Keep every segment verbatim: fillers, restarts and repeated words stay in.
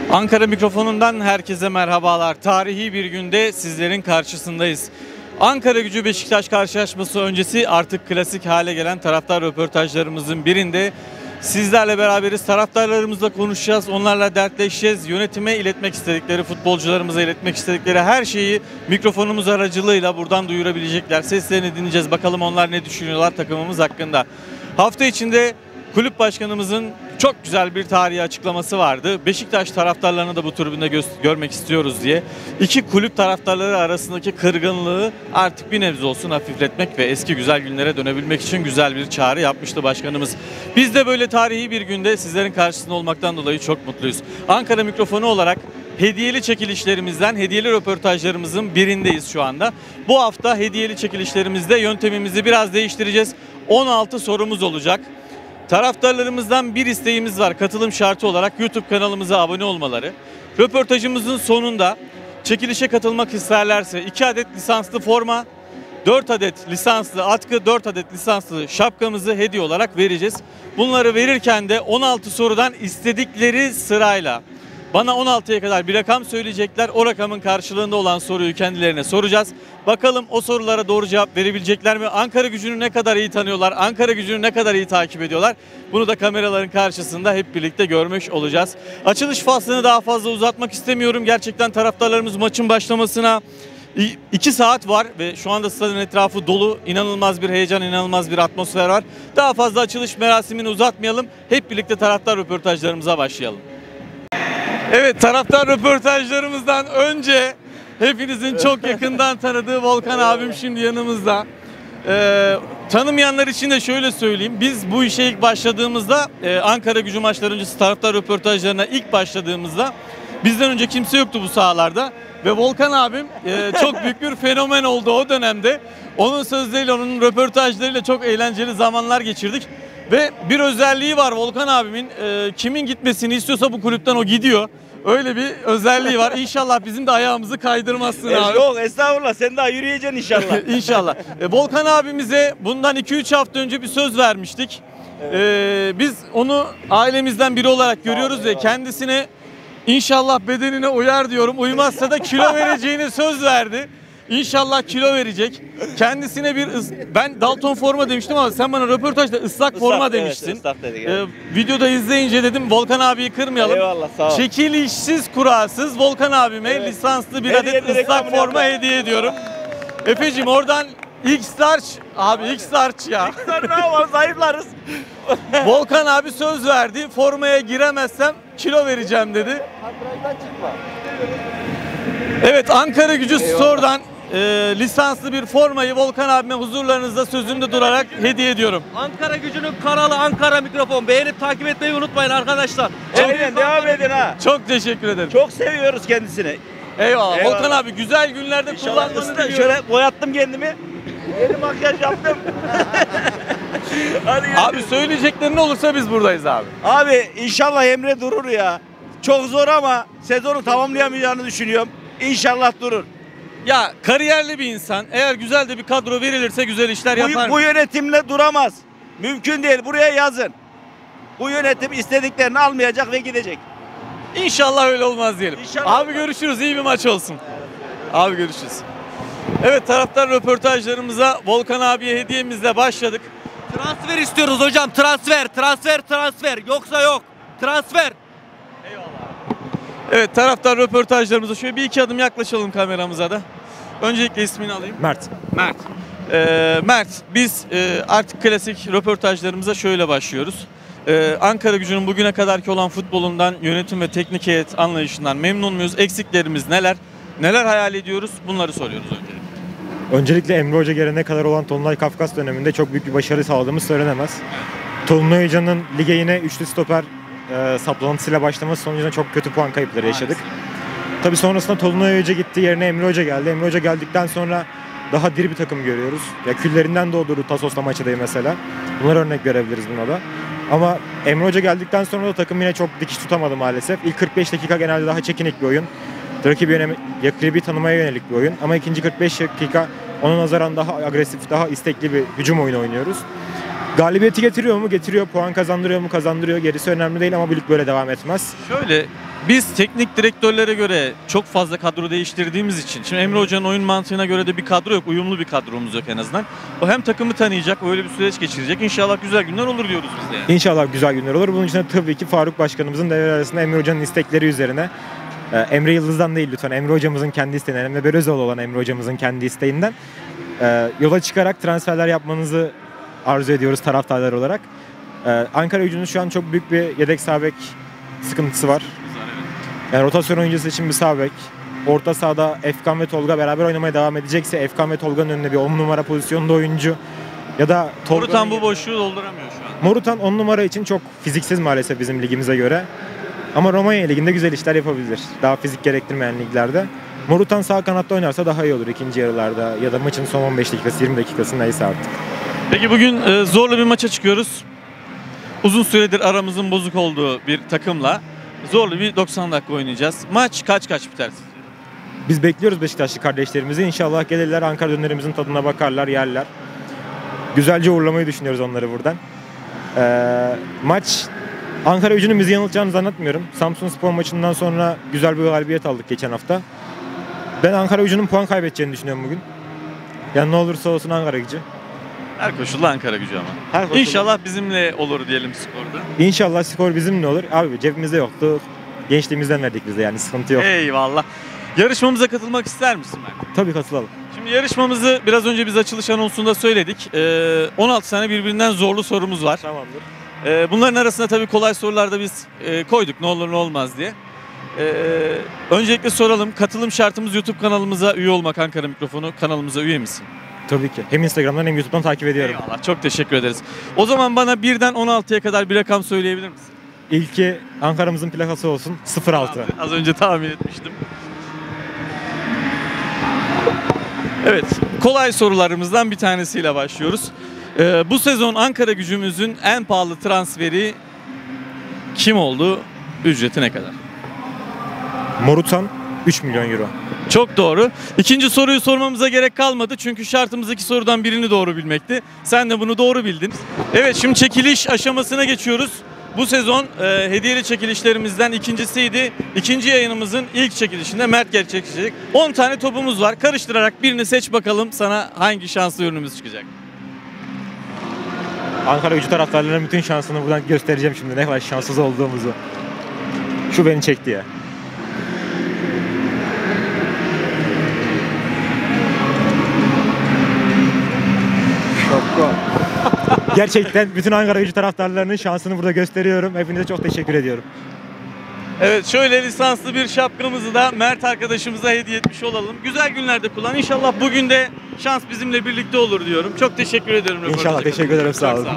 Ankara mikrofonundan herkese merhabalar. Tarihi bir günde sizlerin karşısındayız. Ankara-Gücü Beşiktaş karşılaşması öncesi artık klasik hale gelen taraftar röportajlarımızın birinde sizlerle beraberiz. Taraftarlarımızla konuşacağız, onlarla dertleşeceğiz. Yönetime iletmek istedikleri, futbolcularımıza iletmek istedikleri her şeyi mikrofonumuz aracılığıyla buradan duyurabilecekler. Seslerini dinleyeceğiz. Bakalım onlar ne düşünüyorlar takımımız hakkında. Hafta içinde kulüp başkanımızın çok güzel bir tarihi açıklaması vardı. Beşiktaş taraftarlarını da bu tribünde görmek istiyoruz diye. İki kulüp taraftarları arasındaki kırgınlığı artık bir nebze olsun hafifletmek ve eski güzel günlere dönebilmek için güzel bir çağrı yapmıştı başkanımız. Biz de böyle tarihi bir günde sizlerin karşısında olmaktan dolayı çok mutluyuz. Ankara mikrofonu olarak hediyeli çekilişlerimizden, hediyeli röportajlarımızın birindeyiz şu anda. Bu hafta hediyeli çekilişlerimizde yöntemimizi biraz değiştireceğiz. on altı sorumuz olacak. Taraftarlarımızdan bir isteğimiz var. Katılım şartı olarak YouTube kanalımıza abone olmaları. Röportajımızın sonunda çekilişe katılmak isterlerse iki adet lisanslı forma, dört adet lisanslı atkı, dört adet lisanslı şapkamızı hediye olarak vereceğiz. Bunları verirken de on altı sorudan istedikleri sırayla bana on altıya kadar bir rakam söyleyecekler. O rakamın karşılığında olan soruyu kendilerine soracağız. Bakalım o sorulara doğru cevap verebilecekler mi? Ankara Gücü'nü ne kadar iyi tanıyorlar? Ankara Gücü'nü ne kadar iyi takip ediyorlar? Bunu da kameraların karşısında hep birlikte görmüş olacağız. Açılış faslını daha fazla uzatmak istemiyorum. Gerçekten taraftarlarımız maçın başlamasına iki saat var ve şu anda stadın etrafı dolu. İnanılmaz bir heyecan, inanılmaz bir atmosfer var. Daha fazla açılış merasimini uzatmayalım. Hep birlikte taraftar röportajlarımıza başlayalım. Evet, taraftar röportajlarımızdan önce hepinizin çok yakından tanıdığı Volkan abim şimdi yanımızda. Ee, tanımayanlar için de şöyle söyleyeyim. Biz bu işe ilk başladığımızda e, Ankara Gücü maçları öncesi taraftar röportajlarına ilk başladığımızda bizden önce kimse yoktu bu sahalarda. Ve Volkan abim e, çok büyük bir fenomen oldu o dönemde. Onun sözleriyle, onun röportajlarıyla çok eğlenceli zamanlar geçirdik. Ve bir özelliği var Volkan abimin, e, kimin gitmesini istiyorsa bu kulüpten o gidiyor. Öyle bir özelliği var. İnşallah bizim de ayağımızı kaydırmazsın abi. Yok estağfurullah, sen daha yürüyeceksin inşallah. İnşallah. E, Volkan abimize bundan iki üç hafta önce bir söz vermiştik. Evet. E, biz onu ailemizden biri olarak görüyoruz ve kendisine inşallah bedenine uyar diyorum. Uymazsa da kilo vereceğini söz verdi. İnşallah kilo verecek. Kendisine bir ben Dalton forma demiştim ama sen bana röportajda ıslak, ıslak forma demiştin. Evet, ıslak dedik, evet. ee, videoda izleyince dedim Volkan abiyi kırmayalım. Eyvallah, sağ ol. Çekilişsiz kurasız Volkan abime evet, lisanslı bir hediye adet ıslak forma yapalım. Hediye ediyorum. Efeciğim oradan X-Large abi, X-Large ya. X-Large ne yapalım, zayıflarız. Volkan abi söz verdi. Formaya giremezsem kilo vereceğim dedi. Evet, Ankara Gücü Store'dan e, lisanslı bir formayı Volkan abime huzurlarınızda sözünde durarak hediye ediyorum. Ankara Gücü'nün kanalı Ankara Mikrofon. Beğenip takip etmeyi unutmayın arkadaşlar. Aynen, devam edin ha. Çok teşekkür ederim. Çok seviyoruz kendisini. Eyvallah. Eyvallah. Volkan abi güzel günlerde kullanmanı diliyorum. Şöyle boyattım kendimi. Yeni makyaj yaptım. Hadi abi söyleyeceklerin olursa biz buradayız abi. Abi inşallah Emre durur ya. Çok zor ama sezonu tamamlayamayacağını düşünüyorum. İnşallah durur. Ya kariyerli bir insan, eğer güzel de bir kadro verilirse güzel işler bu, yapar. Bu yönetimle duramaz. Mümkün değil. Buraya yazın. Bu yönetim istediklerini almayacak ve gidecek. İnşallah öyle olmaz diyelim. İnşallah abi olmaz. Görüşürüz. İyi bir maç olsun. Abi görüşürüz. Evet, taraftar röportajlarımıza Volkan abiye hediyemizle başladık. Transfer istiyoruz hocam. Transfer, transfer, transfer. Yoksa yok. Transfer. Evet, taraftar röportajlarımıza şöyle bir iki adım yaklaşalım kameramıza da. Öncelikle ismini alayım. Mert. Mert. Ee, Mert, biz e, artık klasik röportajlarımıza şöyle başlıyoruz. Ee, Ankara Gücü'nün bugüne kadarki olan futbolundan, yönetim ve teknik heyet anlayışından memnun muyuz? Eksiklerimiz neler? Neler hayal ediyoruz? Bunları soruyoruz öncelikle. Öncelikle Emre Hoca gelene kadar olan Tolunay Kafkas döneminde çok büyük bir başarı sağladığımız söylenemez. Tolunay Hoca'nın lige yine üçlü stoper E, saplantısıyla başlaması sonucunda çok kötü puan kayıpları yaşadık. Tabii sonrasında Tolunay Hoca gitti, yerine Emre Hoca geldi. Emre Hoca geldikten sonra daha diri bir takım görüyoruz. Ya küllerinden doğdurdu Tasos'la maçıdayı mesela. Bunlara örnek verebiliriz buna da. Ama Emre Hoca geldikten sonra da takım yine çok dikiş tutamadı maalesef. İlk kırk beş dakika genelde daha çekinik bir oyun. Rakibi, yöne, rakibi tanımaya yönelik bir oyun. Ama ikinci kırk beş dakika ona nazaran daha agresif, daha istekli bir hücum oyunu oynuyoruz. Galibiyeti getiriyor mu? Getiriyor. Puan kazandırıyor mu? Kazandırıyor. Gerisi önemli değil ama bu lig böyle devam etmez. Şöyle, biz teknik direktörlere göre çok fazla kadro değiştirdiğimiz için, şimdi Emre Hoca'nın oyun mantığına göre de bir kadro yok, uyumlu bir kadromuz yok en azından. O hem takımı tanıyacak, öyle bir süreç geçirecek. İnşallah güzel günler olur diyoruz biz de yani. İnşallah güzel günler olur. Bunun için de tabii ki Faruk Başkanımızın devre arasında Emre Hoca'nın istekleri üzerine, e, Emre Yıldız'dan değil lütfen, Emre Hocamızın kendi isteğinden, Emre Belözoğlu olan Emre Hocamızın kendi isteğinden e, yola çıkarak transferler yapmanızı arzu ediyoruz taraftarlar olarak. E, Ankara Gücü'nün şu an çok büyük bir yedek sağ bek sıkıntısı var. Yani rotasyon oyuncusu için bir sağ bek. Orta sahada Efkan ve Tolga beraber oynamaya devam edecekse Efkan ve Tolga'nın önünde bir on numara pozisyonda oyuncu ya da Tolga'nın... Morutan bu boşluğu dolduramıyor şu an. Morutan on numara için çok fiziksiz maalesef bizim ligimize göre. Ama Romanya Ligi'nde güzel işler yapabilir. Daha fizik gerektirmeyen liglerde. Morutan sağ kanatta oynarsa daha iyi olur ikinci yarılarda ya da maçın son on beş dakikası yirmi dakikası neyse artık. Peki bugün e, zorlu bir maça çıkıyoruz. Uzun süredir aramızın bozuk olduğu bir takımla zorlu bir doksan dakika oynayacağız. Maç kaç kaç biter sizce? Biz bekliyoruz Beşiktaşlı kardeşlerimizi. İnşallah gelirler, Ankara dönerimizin tadına bakarlar, yerler. Güzelce uğurlamayı düşünüyoruz onları buradan. Ee, maç Ankara Gücü'nün bizi yanıltacağını zannetmiyorum. Samsunspor maçından sonra güzel bir galibiyet aldık geçen hafta. Ben Ankara Gücü'nün puan kaybedeceğini düşünüyorum bugün. Yani ne olursa olsun Ankara Gücü. Her koşulda Ankara Gücü ama. Her koşulda. İnşallah bizimle olur diyelim skorda. İnşallah skor bizimle olur. Abi cebimizde yoktu. Gençliğimizden verdik bize, yani sıkıntı yok. Eyvallah. Yarışmamıza katılmak ister misin ben? Tabii katılalım. Şimdi yarışmamızı biraz önce biz açılış anonsunda söyledik. Ee, on altı tane birbirinden zorlu sorumuz var. Tamamdır. Ee, bunların arasında tabii kolay sorular da biz e, koyduk ne olur ne olmaz diye. Ee, öncelikle soralım. Katılım şartımız YouTube kanalımıza üye olmak. Ankara Mikrofonu kanalımıza üye misin? Tabii ki. Hem Instagram'dan hem YouTube'dan takip ediyorum. Eyvallah. Çok teşekkür ederiz. O zaman bana birden on altıya kadar bir rakam söyleyebilir misin? İlki Ankara'mızın plakası olsun. sıfır altı. Az önce tahmin etmiştim. Evet, kolay sorularımızdan bir tanesiyle başlıyoruz. Ee, bu sezon Ankara Gücümüzün en pahalı transferi kim oldu? Ücreti ne kadar? Morutan üç milyon euro. Çok doğru. İkinci soruyu sormamıza gerek kalmadı çünkü şartımızdaki sorudan birini doğru bilmekti. Sen de bunu doğru bildin. Evet, şimdi çekiliş aşamasına geçiyoruz. Bu sezon e, hediyeli çekilişlerimizden ikincisiydi. İkinci yayınımızın ilk çekilişinde Mert gerçekleşecek. on tane topumuz var. Karıştırarak birini seç bakalım, sana hangi şanslı ürünümüz çıkacak. Ankara Gücü taraftarlarının bütün şansını buradan göstereceğim şimdi, ne kadar şanssız olduğumuzu. Şu beni çekti ya. Şapka. Gerçekten bütün Ankara Gücü taraftarlarının şansını burada gösteriyorum. Hepinize çok teşekkür ediyorum. Evet, şöyle lisanslı bir şapkamızı da Mert arkadaşımıza hediye etmiş olalım. Güzel günlerde kullan. İnşallah bugün de şans bizimle birlikte olur diyorum. Çok teşekkür ederim. İnşallah, teşekkür ederim, sağ olun.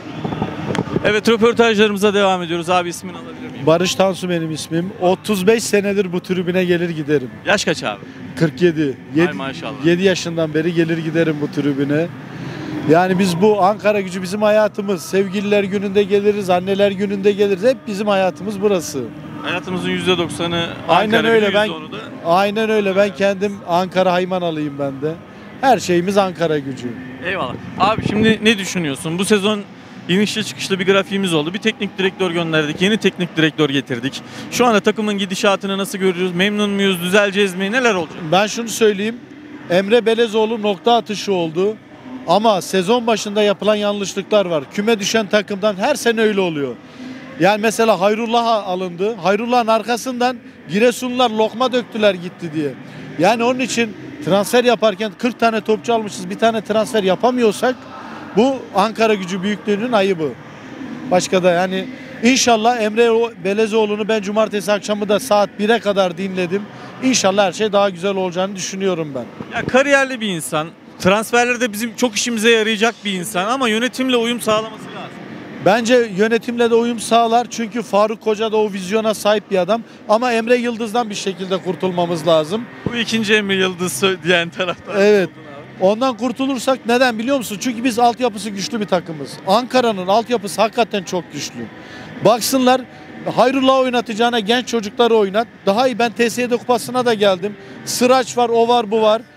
Evet, röportajlarımıza devam ediyoruz. Abi ismini alabilir miyim? Barış Tansu benim ismim. otuz beş senedir bu tribüne gelir giderim. Yaş kaç abi? kırk yedi. Ay maşallah. yedi yaşından beri gelir giderim bu tribüne. Yani biz bu Ankara Gücü bizim hayatımız. Sevgililer gününde geliriz, anneler gününde geliriz. Hep bizim hayatımız burası. Hayatımızın yüzde doksanı Ankara Aynen Gücü, öyle. Ben yüzde onu da... aynen öyle. Ben kendim Ankara Haymanalıyım ben de. Her şeyimiz Ankara Gücü. Eyvallah. Abi şimdi ne düşünüyorsun? Bu sezon inişli çıkışlı bir grafiğimiz oldu. Bir teknik direktör gönderdik. Yeni teknik direktör getirdik. Şu anda takımın gidişatını nasıl görüyoruz? Memnun muyuz? Düzeleceğiz mi? Neler olacak? Ben şunu söyleyeyim. Emre Belezoğlu nokta atışı oldu. Ama sezon başında yapılan yanlışlıklar var. Küme düşen takımdan her sene öyle oluyor. Yani mesela Hayrullah alındı. Hayrullah'ın arkasından Giresunlular lokma döktüler gitti diye. Yani onun için transfer yaparken kırk tane topçu almışız, bir tane transfer yapamıyorsak bu Ankara Gücü büyüklüğünün ayıbı. Başka da yani inşallah Emre Belezoğlu'nu ben cumartesi akşamı da saat bire kadar dinledim. İnşallah her şey daha güzel olacağını düşünüyorum ben. Ya kariyerli bir insan. Transferlerde bizim çok işimize yarayacak bir insan ama yönetimle uyum sağlaması lazım. Bence yönetimle de uyum sağlar çünkü Faruk Koca da o vizyona sahip bir adam. Ama Emre Yıldız'dan bir şekilde kurtulmamız lazım. Bu ikinci Emre Yıldız diyen taraftar. Evet. Ondan kurtulursak neden biliyor musun? Çünkü biz altyapısı güçlü bir takımız. Ankara'nın altyapısı hakikaten çok güçlü. Baksınlar, Hayrullah oynatacağına genç çocukları oynat. Daha iyi, ben T S Y D kupasına da geldim. Sıraç var, o var, bu var.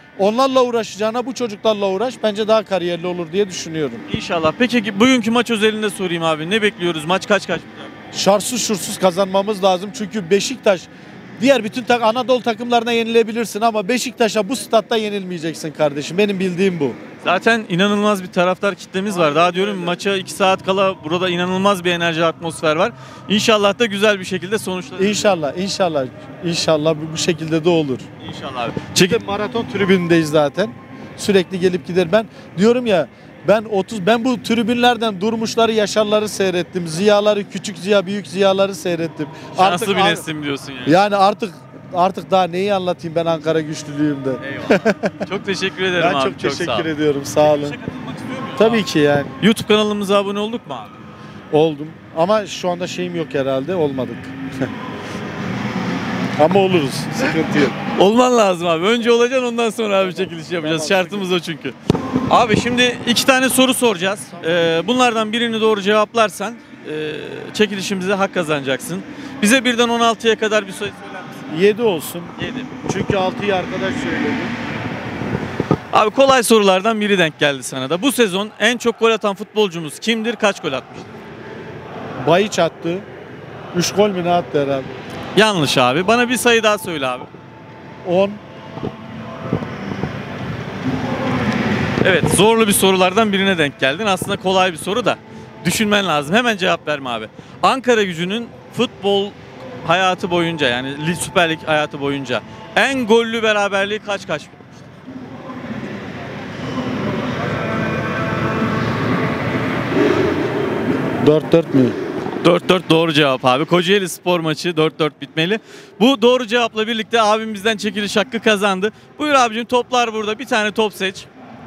Onlarla uğraşacağına bu çocuklarla uğraş. Bence daha kariyerli olur diye düşünüyorum. İnşallah. Peki bugünkü maç özelinde sorayım abi. Ne bekliyoruz? Maç kaç kaç biter? Şartsız şursuz kazanmamız lazım. Çünkü Beşiktaş diğer bütün tak Anadolu takımlarına yenilebilirsin ama Beşiktaş'a bu statta yenilmeyeceksin kardeşim. Benim bildiğim bu. Zaten inanılmaz bir taraftar kitlemiz var. Daha diyorum maça iki saat kala burada inanılmaz bir enerji, atmosfer var. İnşallah da güzel bir şekilde sonuçlanır. İnşallah, inşallah, inşallah bu, bu şekilde de olur. İnşallah abi. Çekip Çekip maraton tribünündeyiz zaten. Sürekli gelip gider. Ben diyorum ya ben otuz ben bu tribünlerden Durmuşları, Yaşarları seyrettim. Ziyaları, küçük Ziya, büyük Ziyaları seyrettim. şanslı bir ar- nesim diyorsun yani. Yani artık artık daha neyi anlatayım ben Ankara güçlülüğümde. Eyvallah. Çok teşekkür ederim Ben abi. çok teşekkür sağ ol. ediyorum. Sağ olun. Çekilişe katılmak istiyor muyuz Tabii abi? ki yani YouTube kanalımıza abone olduk mu abi? oldum. Ama şu anda şeyim yok herhalde. Olmadık. Ama oluruz. Sıkıntı yok. Olman lazım abi. Önce olacaksın, ondan sonra abi çekiliş yapacağız. Tamam. Şartımız o çünkü. Abi şimdi iki tane soru soracağız. Ee, bunlardan birini doğru cevaplarsan e, çekilişimize hak kazanacaksın. Bize birden on altıya kadar bir sayı söyler misin? yedi olsun. yedi. Çünkü altıyı arkadaş söyledi. Abi kolay sorulardan biri denk geldi sana da. Bu sezon en çok gol atan futbolcumuz kimdir? Kaç gol atmıştır? Bayiç attı. üç gol mü ne attı herhalde? Yanlış abi. Bana bir sayı daha söyle abi. on. Evet, zorlu bir sorulardan birine denk geldin. Aslında kolay bir soru da düşünmen lazım. Hemen cevap verme abi. Ankara Gücü'nün futbol hayatı boyunca, yani Lig- Süper Lig hayatı boyunca en gollü beraberliği kaç kaç? dört dört mü? dört dört doğru cevap abi. Kocaeli Spor maçı dört dört bitmeli. Bu doğru cevapla birlikte abim bizden çekiliş hakkı kazandı. Buyur abicim, toplar burada. Bir tane top seç.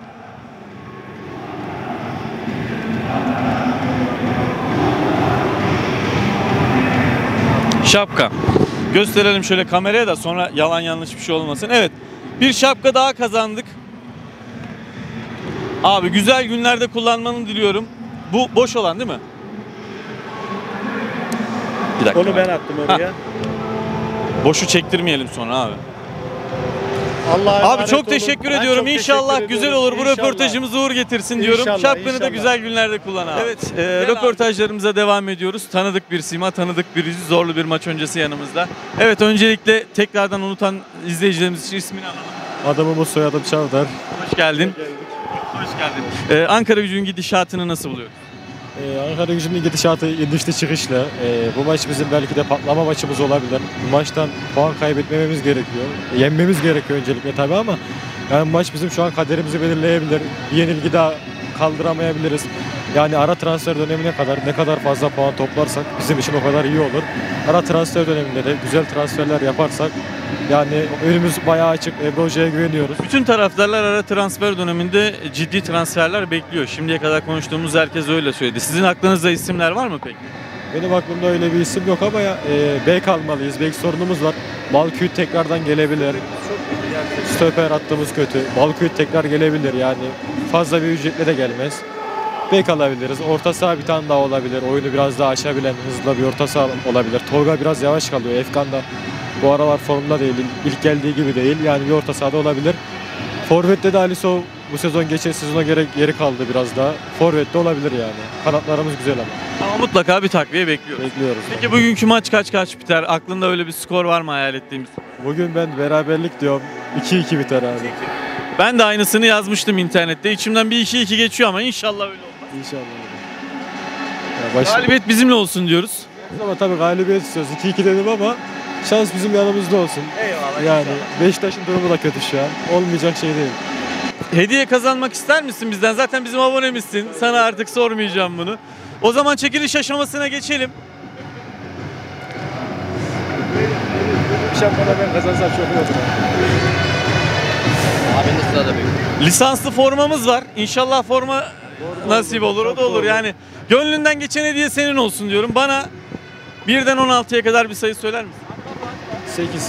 Şapka. Gösterelim şöyle kameraya da sonra yalan yanlış bir şey olmasın. Evet. Bir şapka daha kazandık. Abi güzel günlerde kullanmanı diliyorum. Bu boş olan değil mi? Bir dakika. Onu ben attım oraya. Boşu çektirmeyelim sonra abi. Allah'a Abi emanet çok olun. teşekkür Ben ediyorum. çok İnşallah teşekkür güzel ediyorum. olur. Bu İnşallah. röportajımız uğur getirsin diyorum. İnşallah, Şapkanı da inşallah. güzel günlerde kullan abi. Evet, e, röportajlarımıza devam ediyoruz. Tanıdık bir sima, tanıdık bir yüz, zorlu bir maç öncesi yanımızda. Evet, öncelikle tekrardan unutan izleyicilerimiz için ismini alalım. Adamımız soyadım Çavdar. Hoş geldin. Hoş geldin. E, Ankara Gücü'nün gidişatını nasıl buluyorsun? Ee, Ankara Gücü'nün gidişatı inişli çıkışlı. Ee, bu maç bizim belki de patlama maçımız olabilir. Bu maçtan puan kaybetmememiz gerekiyor. Yenmemiz gerekiyor öncelikle tabii ama yani maç bizim şu an kaderimizi belirleyebilir. Bir yenilgi daha kaldıramayabiliriz. Yani ara transfer dönemine kadar ne kadar fazla puan toplarsak bizim için o kadar iyi olur. Ara transfer döneminde de güzel transferler yaparsak yani önümüz bayağı açık. Emre Hoca'ya güveniyoruz. Bütün taraftarlar ara transfer döneminde ciddi transferler bekliyor. Şimdiye kadar konuştuğumuz herkes öyle söyledi. Sizin aklınızda isimler var mı peki? Benim aklımda öyle bir isim yok ama ya, e, bek almalıyız. Bek sorunumuz var. Balküt tekrardan gelebilir. Stoper attığımız kötü. Balküt tekrar gelebilir yani. Fazla bir ücretle de gelmez. Bek alabiliriz. Orta saha bir tane daha olabilir. Oyunu biraz daha açabilen hızlı bir orta saha olabilir. Tolga biraz yavaş kalıyor. Efkan da bu aralar formda değil. İlk geldiği gibi değil. Yani bir orta sahada olabilir. Forvet'te de Alisson bu sezon geçen sezona göre geri kaldı biraz daha. Forvet'te olabilir yani. Kanatlarımız güzel ama. Ama mutlaka bir takviye bekliyoruz. Bekliyoruz. Peki bugünkü maç kaç kaç biter? Aklında öyle bir skor var mı hayal ettiğimiz? Bugün ben beraberlik diyorum. iki iki biter abi. Ben de aynısını yazmıştım internette. İçimden bir iki iki geçiyor ama inşallah öyle olmaz. İnşallah. Ya baş... Galibiyet bizimle olsun diyoruz. Ama tabii galibiyet istiyoruz. iki iki dedim ama şans bizim yanımızda olsun. Eyvallah. Yani Beşiktaş'ın durumu da kötü şu an. Olmayacak şey değil. Hediye kazanmak ister misin bizden? Zaten bizim abonemizsin. Sana artık sormayacağım bunu. O zaman çekiliş aşamasına geçelim. Bir şapkada ben kazansam çok iyi olur. Abinin de sırada bekliyor. Lisanslı formamız var. İnşallah forma nasip olur. O da olur. Yani gönlünden geçen hediye senin olsun diyorum. Bana birden on altıya kadar bir sayı söyler misin? sekiz.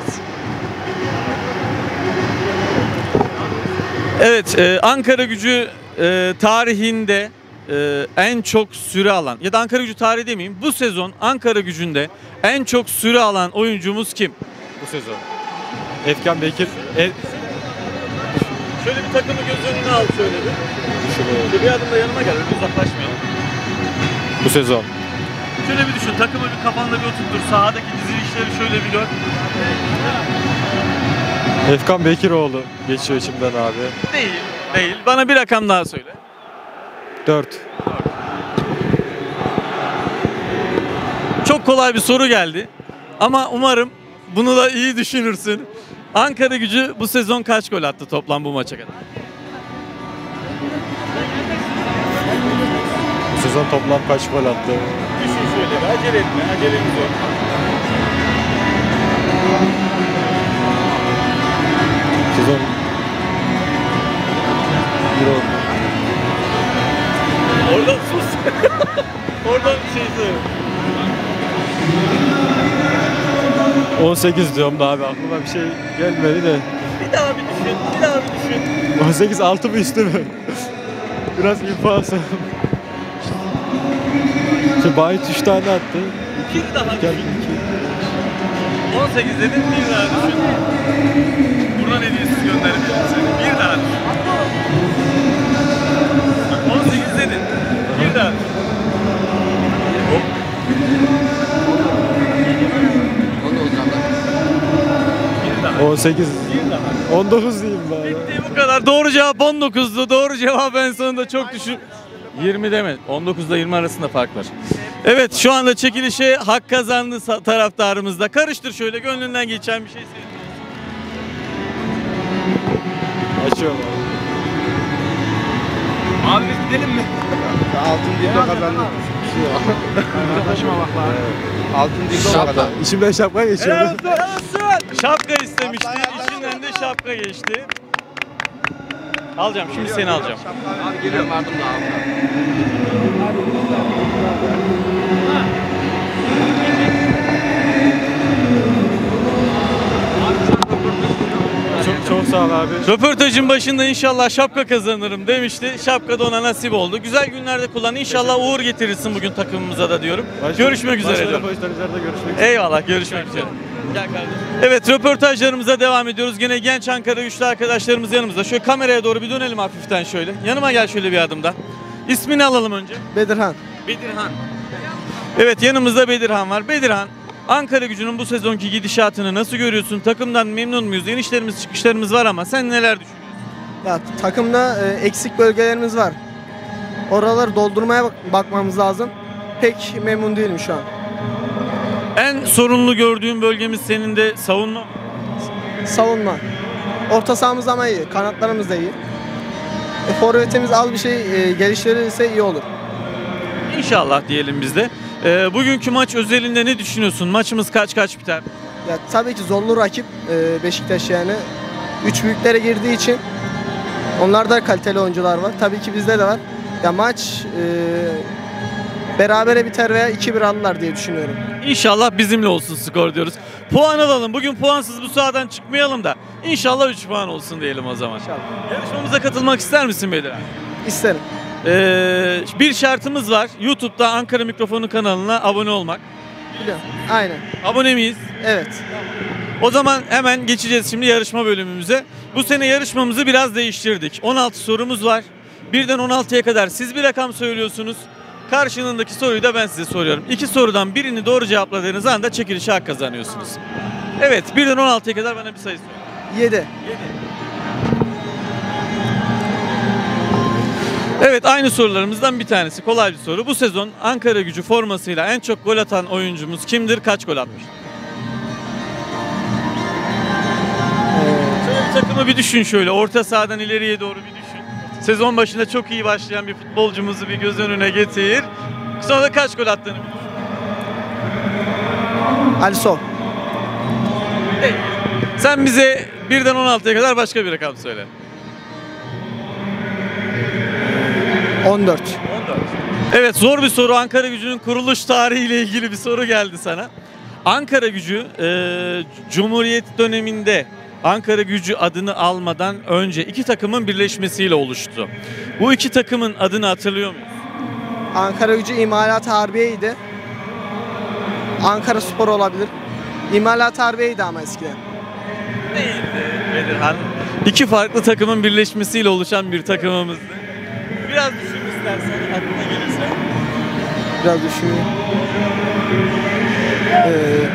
Evet, e, Ankara Gücü e, tarihinde e, en çok süre alan ya da Ankara Gücü tarihi demeyeyim. Bu sezon Ankara Gücü'nde en çok süre alan oyuncumuz kim? Bu sezon. Efkan Bekir. E... Şöyle bir takımı göz önüne al şöyle bir. Şöyle bir adım da yanıma gel, öyle uzaklaşmayalım. Bu sezon. Şöyle bir düşün, takımı bir kafanda bir oturtur, sahadaki dizilişleri şöyle bir gör. Efkan Bekiroğlu geçiyor içimden abi. Değil, değil. Bana bir rakam daha söyle. dört. Çok kolay bir soru geldi. Ama umarım bunu da iyi düşünürsün. Ankara Gücü bu sezon kaç gol attı toplam bu maça kadar? Bu sezon toplam kaç gol attı? Düşün şöyle bir, acele etme, acelemiz yok. Sezon Euro. Oradan sus. Oradan bir şey söyle. on sekiz diyorum da abi, aklıma bir şey gelmedi de. Bir daha bir düşün, bir daha bir düşün. on sekiz altı mı üstü mü? Biraz info alsam. İşte Bayit üç tane attı. Bir daha Gel, düşün. on sekiz dedin, bir daha düşün. Buradan hediyesiz gönderebilirim seni. Bir daha düşün. Bak on sekiz dedin, bir daha düşün. Bir daha. on sekiz. Bir daha. on dokuz diyeyim bari. Bitti bu kadar. Doğru cevap on dokuzdu. Doğru cevap en sonunda çok düşün. yirmi deme. on dokuzla yirmi arasında fark var. Evet, şu anda çekilişe hak kazandı sa- taraftarımızda. Karıştır şöyle, gönlünden geçen bir şey senin. Açıyorum abi. Abi biz gidelim mi? Altın dildo kazandım. Arkadaşıma bak lan. Altın dildo kazandım. İçimden şapka geçiyor. Şapka istemişti. İçinden de şapka geçti. Alacağım. Şimdi seni alacağım. Abi geliyorum vardım da abi. Çok çok sağ ol abi. Röportajın başında inşallah şapka kazanırım demişti. Şapka da ona nasip oldu. Güzel günlerde kullan. İnşallah uğur getirirsin bugün takımımıza da diyorum. Başka- Görüşmek üzere başka diyorum. röportajlarda görüşmek üzere. Eyvallah, görüşmek üzere. Gel kardeşim. Evet, röportajlarımıza devam ediyoruz. Gene genç Ankara güçlü arkadaşlarımız yanımızda. Şöyle kameraya doğru bir dönelim hafiften şöyle. Yanıma gel şöyle bir adımda. İsmini alalım önce. Bedirhan. Bedirhan. Evet, yanımızda Bedirhan var. Bedirhan, Ankara Gücü'nün bu sezonki gidişatını nasıl görüyorsun? Takımdan memnun muyuz? İnişlerimiz çıkışlarımız var ama sen neler düşünüyorsun? Ya takımda e, eksik bölgelerimiz var. Oraları doldurmaya bak- bakmamız lazım. Pek memnun değilim şu an. En sorunlu gördüğün bölgemiz senin de savunma mı? Savunma. Orta sahamız ama iyi. Kanatlarımız da iyi. E, forvetimiz az bir şey e, geliştirilirse iyi olur. İnşallah diyelim biz de. Ee, bugünkü maç özelinde ne düşünüyorsun? Maçımız kaç kaç biter? Ya tabii ki zorlu rakip e, Beşiktaş yani. Üç büyüklere girdiği için onlarda kaliteli oyuncular var. Tabii ki bizde de var. Ya maç e, berabere biter veya iki bir alırlar diye düşünüyorum. İnşallah bizimle olsun skor diyoruz. Puan alalım. Bugün puansız bu sahadan çıkmayalım da. İnşallah üç puan olsun diyelim o zaman. İnşallah. Yarışmamıza katılmak ister misin Bedirhan? İsterim. Ee, bir şartımız var. YouTube'da Ankara Mikrofonu kanalına abone olmak. Biliyorum. Aynen. Abone miyiz? Evet. O zaman hemen geçeceğiz şimdi yarışma bölümümüze. Bu sene yarışmamızı biraz değiştirdik. on altı sorumuz var. birden on altıya kadar siz bir rakam söylüyorsunuz. Karşılığındaki soruyu da ben size soruyorum. İki sorudan birini doğru cevapladığınız anda çekilişe hak kazanıyorsunuz. Evet, birden on altıya kadar bana bir sayı söyle. yedi. Evet, aynı sorularımızdan bir tanesi. Kolay bir soru. Bu sezon Ankara Gücü formasıyla en çok gol atan oyuncumuz kimdir? Kaç gol atmış? Şöyle bir takımı bir düşün şöyle. Orta sahadan ileriye doğru bir düşün. Sezon başında çok iyi başlayan bir futbolcumuzu bir göz önüne getir. Sonra da kaç gol attığını bir düşün. Alisson. Sen bize birden on altıya kadar başka bir rakam söyle. on dört. Evet, zor bir soru. Ankara Gücü'nün kuruluş tarihiyle ilgili bir soru geldi sana. Ankara Gücü e, Cumhuriyet döneminde Ankara Gücü adını almadan önce iki takımın birleşmesiyle oluştu. Bu iki takımın adını hatırlıyor musun? Ankara Gücü İmalat Harbiye'ydi. Ankara Spor olabilir. İmalat Harbiye'ydi ama eskiden. Değildi. Bedirhan. İki farklı takımın birleşmesiyle oluşan bir takımımızdı. Biraz düşün istersen aklına gelirse. Biraz düşünüyorum. Ee,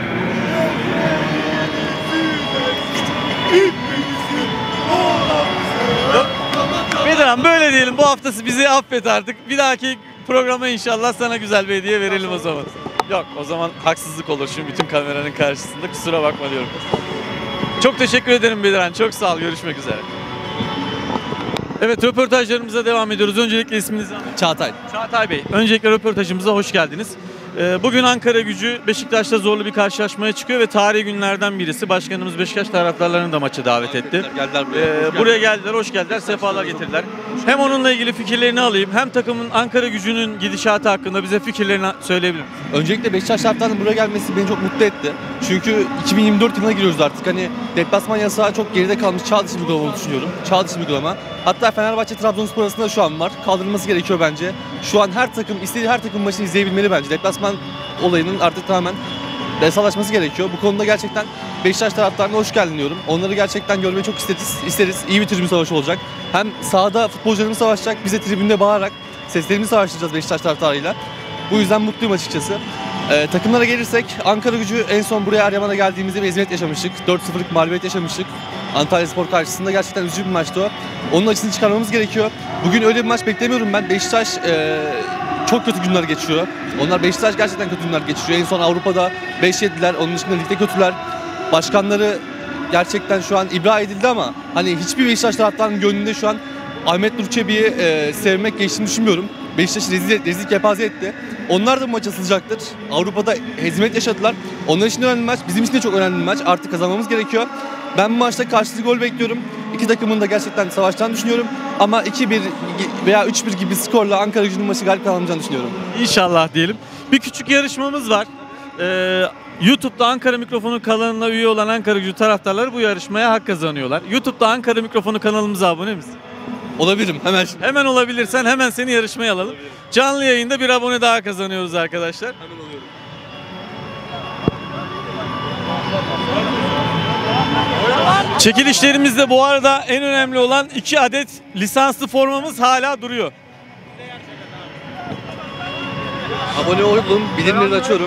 Bedirhan böyle diyelim, bu haftası bizi affet artık. Bir dahaki programa inşallah sana güzel bir hediye verelim o zaman. Yok, o zaman haksızlık olur şimdi bütün kameranın karşısında, kusura bakma diyorum. Çok teşekkür ederim Bedirhan, çok sağ ol, görüşmek üzere. Evet, röportajlarımıza devam ediyoruz. Öncelikle isminizi anlatın. Çağatay. Çağatay Bey, öncelikle röportajımıza hoş geldiniz. Ee, Bugün Ankara Gücü Beşiktaş'ta zorlu bir karşılaşmaya çıkıyor ve tarihi günlerden birisi. Başkanımız Beşiktaş taraftarlarını da maça davet etti. Geldiler buraya. Ee, buraya geldiler, hoş geldiler, sefalar getirdiler. Hem onunla ilgili fikirlerini alayım, hem takımın Ankara Gücü'nün gidişatı hakkında bize fikirlerini söyleyebilir misiniz? Öncelikle Beşiktaş taraftarının buraya gelmesi beni çok mutlu etti. Çünkü iki bin yirmi dört yılına giriyoruz artık. Hani deplasman yasağı çok geride kalmış, çağ dışı bir uygulama olduğunu düşünüyorum. Çağ dışı bir uygulama. Hatta Fenerbahçe Trabzonspor arasında şu an var. Kaldırılması gerekiyor bence. Şu an her takım istediği her takım maçını izleyebilmeli bence. Deplasman olayının artık tamamen yasallaşması gerekiyor. Bu konuda gerçekten Beşiktaş taraftarına hoş geldin diyorum. Onları gerçekten görmeyi çok isteriz. isteriz. İyi bir tribün savaşı olacak. Hem sahada futbolcularımız savaşacak, biz de tribünde bağırarak seslerimizi savaştıracağız Beşiktaş taraftarıyla. Bu yüzden mutluyum açıkçası. Ee, takımlara gelirsek, Ankara Gücü en son buraya Eryaman'a geldiğimizde bir eziyet yaşamıştık. dört sıfırlık mağlubiyet yaşamıştık. Antalyaspor karşısında gerçekten üzücü bir maçtı o. Onun açısını çıkarmamız gerekiyor. Bugün öyle bir maç beklemiyorum ben. Beşiktaş e, çok kötü günler geçiyor. Onlar Beşiktaş gerçekten kötü günler geçiriyor. En son Avrupa'da beş yediler. Onun dışında ligde kötüler. Başkanları gerçekten şu an ibra edildi ama hani hiçbir Beşiktaş taraftarının gönlünde şu an Ahmet Nur Çebi'yi e, sevmek geçtiğini düşünmüyorum. Beşiktaş rezil, rezil kepaze etti. Onlar da bu maça sızacaktır. Avrupa'da hezimet yaşadılar. Onlar için önemli bir maç. Bizim için de çok önemli bir maç. Artık kazanmamız gerekiyor. Ben bu maçta karşılıklı gol bekliyorum. İki takımın da gerçekten savaşacağını düşünüyorum. Ama iki bir veya üç bir gibi skorla Ankara Gücü'nün maçı galip kazanacağını düşünüyorum. İnşallah diyelim. Bir küçük yarışmamız var. Ee, YouTube'da Ankara Mikrofonu kanalına üye olan Ankara Gücü taraftarları bu yarışmaya hak kazanıyorlar. YouTube'da Ankara Mikrofonu kanalımıza abone misin? Olabilirim hemen şimdi. Hemen olabilirsen hemen seni yarışmaya alalım. Canlı yayında bir abone daha kazanıyoruz arkadaşlar. Hemen oluyorum. Çekilişlerimizde bu arada en önemli olan iki adet lisanslı formamız hala duruyor. Abone olun, bildirimleri de açıyorum.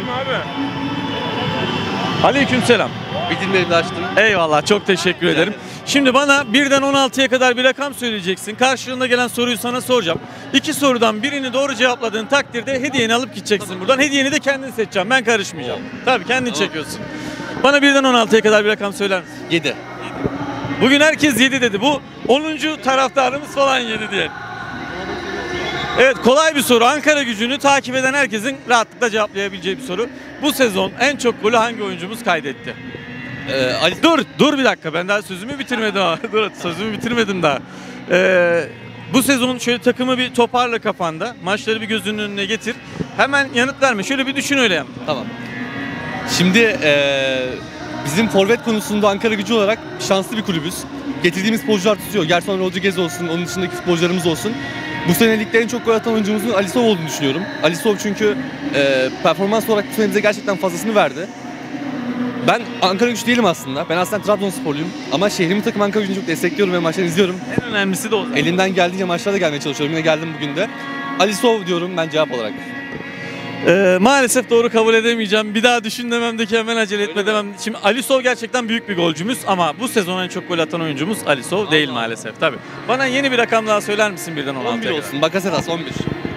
Aleykümselam. Bildirimleri de açtım. Eyvallah, çok teşekkür ederim. Şimdi bana birden on altıya kadar bir rakam söyleyeceksin. Karşılığında gelen soruyu sana soracağım. İki sorudan birini doğru cevapladığın takdirde hediyeni alıp gideceksin buradan. Hediyeni de kendin seçeceğim. Ben karışmayacağım. Tabii kendin çekiyorsun. Bana birden on altıya kadar bir rakam söyler misin? yedi. Bugün herkes yedi dedi. Bu onuncu taraftarımız falan yedi diye. Evet, kolay bir soru. Ankara Gücü'nü takip eden herkesin rahatlıkla cevaplayabileceği bir soru. Bu sezon en çok golü hangi oyuncumuz kaydetti? Ee, Ali... Dur, dur bir dakika. Ben daha sözümü bitirmedim ama. Dur, sözümü bitirmedim daha. Ee, bu sezon şöyle takımı bir toparla kafanda. Maçları bir gözünün önüne getir. Hemen yanıt verme. Şöyle bir düşün, öyle yap. Tamam. Şimdi ee, bizim forvet konusunda Ankara Gücü olarak şanslı bir kulübüz. Getirdiğimiz futbolcular tutuyor. Gerson Rodriguez olsun, onun dışındaki futbolcularımız olsun. Bu sene ligde en çok gol atan oyuncumuzun Alisov olduğunu düşünüyorum. Alisov çünkü e, performans olarak bu sene bize gerçekten fazlasını verdi. Ben Ankara Gücü değilim aslında. Ben aslında Trabzonsporluyum. Ama şehrimin takım Ankara Gücü'nü çok destekliyorum ve maçları izliyorum. En önemlisi de o. Elimden geldiğince maçlara gelmeye çalışıyorum. Yine geldim bugün de. Alisov diyorum ben cevap olarak. Ee, maalesef doğru kabul edemeyeceğim. Bir daha düşün dememdeki hemen acele etme demem. Şimdi Alisov gerçekten büyük bir golcümüz ama bu sezon en çok gol atan oyuncumuz Alisov değil maalesef. Tabii. Bana yeni bir rakam daha söyler misin birden on altıya on bir kadar? olsun. Bakasetas on bir.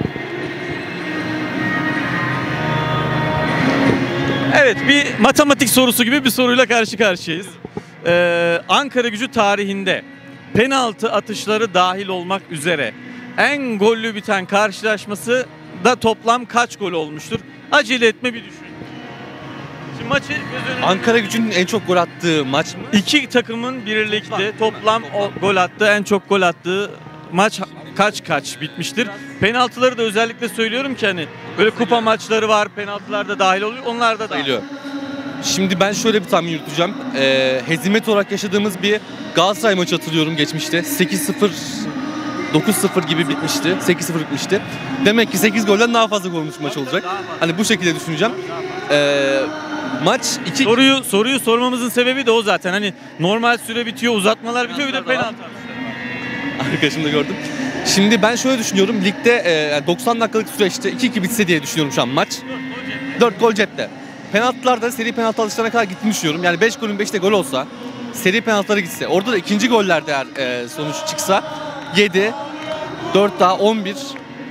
Evet, bir matematik sorusu gibi bir soruyla karşı karşıyayız. Ee, Ankara Gücü tarihinde penaltı atışları dahil olmak üzere en gollü biten karşılaşması da toplam kaç gol olmuştur? Acele etme, bir düşün. Şimdi maçı göz önüne... Ankara Gücü'nün en çok gol attığı maç mı? İki takımın birlikte toplam o gol attığı, en çok gol attığı maç kaç kaç bitmiştir? Penaltıları da özellikle söylüyorum ki hani böyle kupa maçları var, penaltılar da dahil oluyor, onlar da dahil. Sayılıyor. Şimdi ben şöyle bir tahmin yürüteceğim. Ee, hezimet olarak yaşadığımız bir Galatasaray maçı hatırlıyorum geçmişte. sekiz sıfır, dokuz sıfır gibi bitmişti. sekiz sıfır bitmişti. Demek ki sekiz golden daha fazla gol olmuş maç olacak. Hani bu şekilde düşüneceğim. Ee, Maç iki... Soruyu soruyu sormamızın sebebi de o zaten. Hani normal süre bitiyor, uzatmalar bitiyor, bir de penaltı. Arkadaşım da gördüm. Şimdi ben şöyle düşünüyorum. Ligde e, doksan dakikalık süreçte iki iki bitse diye düşünüyorum şu an maç. dört gol cepte. Penaltılarda seri penaltı alışlarına kadar gittiğini düşünüyorum. Yani beş golün beşte gol olsa, seri penaltılara gitse, orada da ikinci gollerde eğer e, sonuç çıksa yedi, dört daha on bir.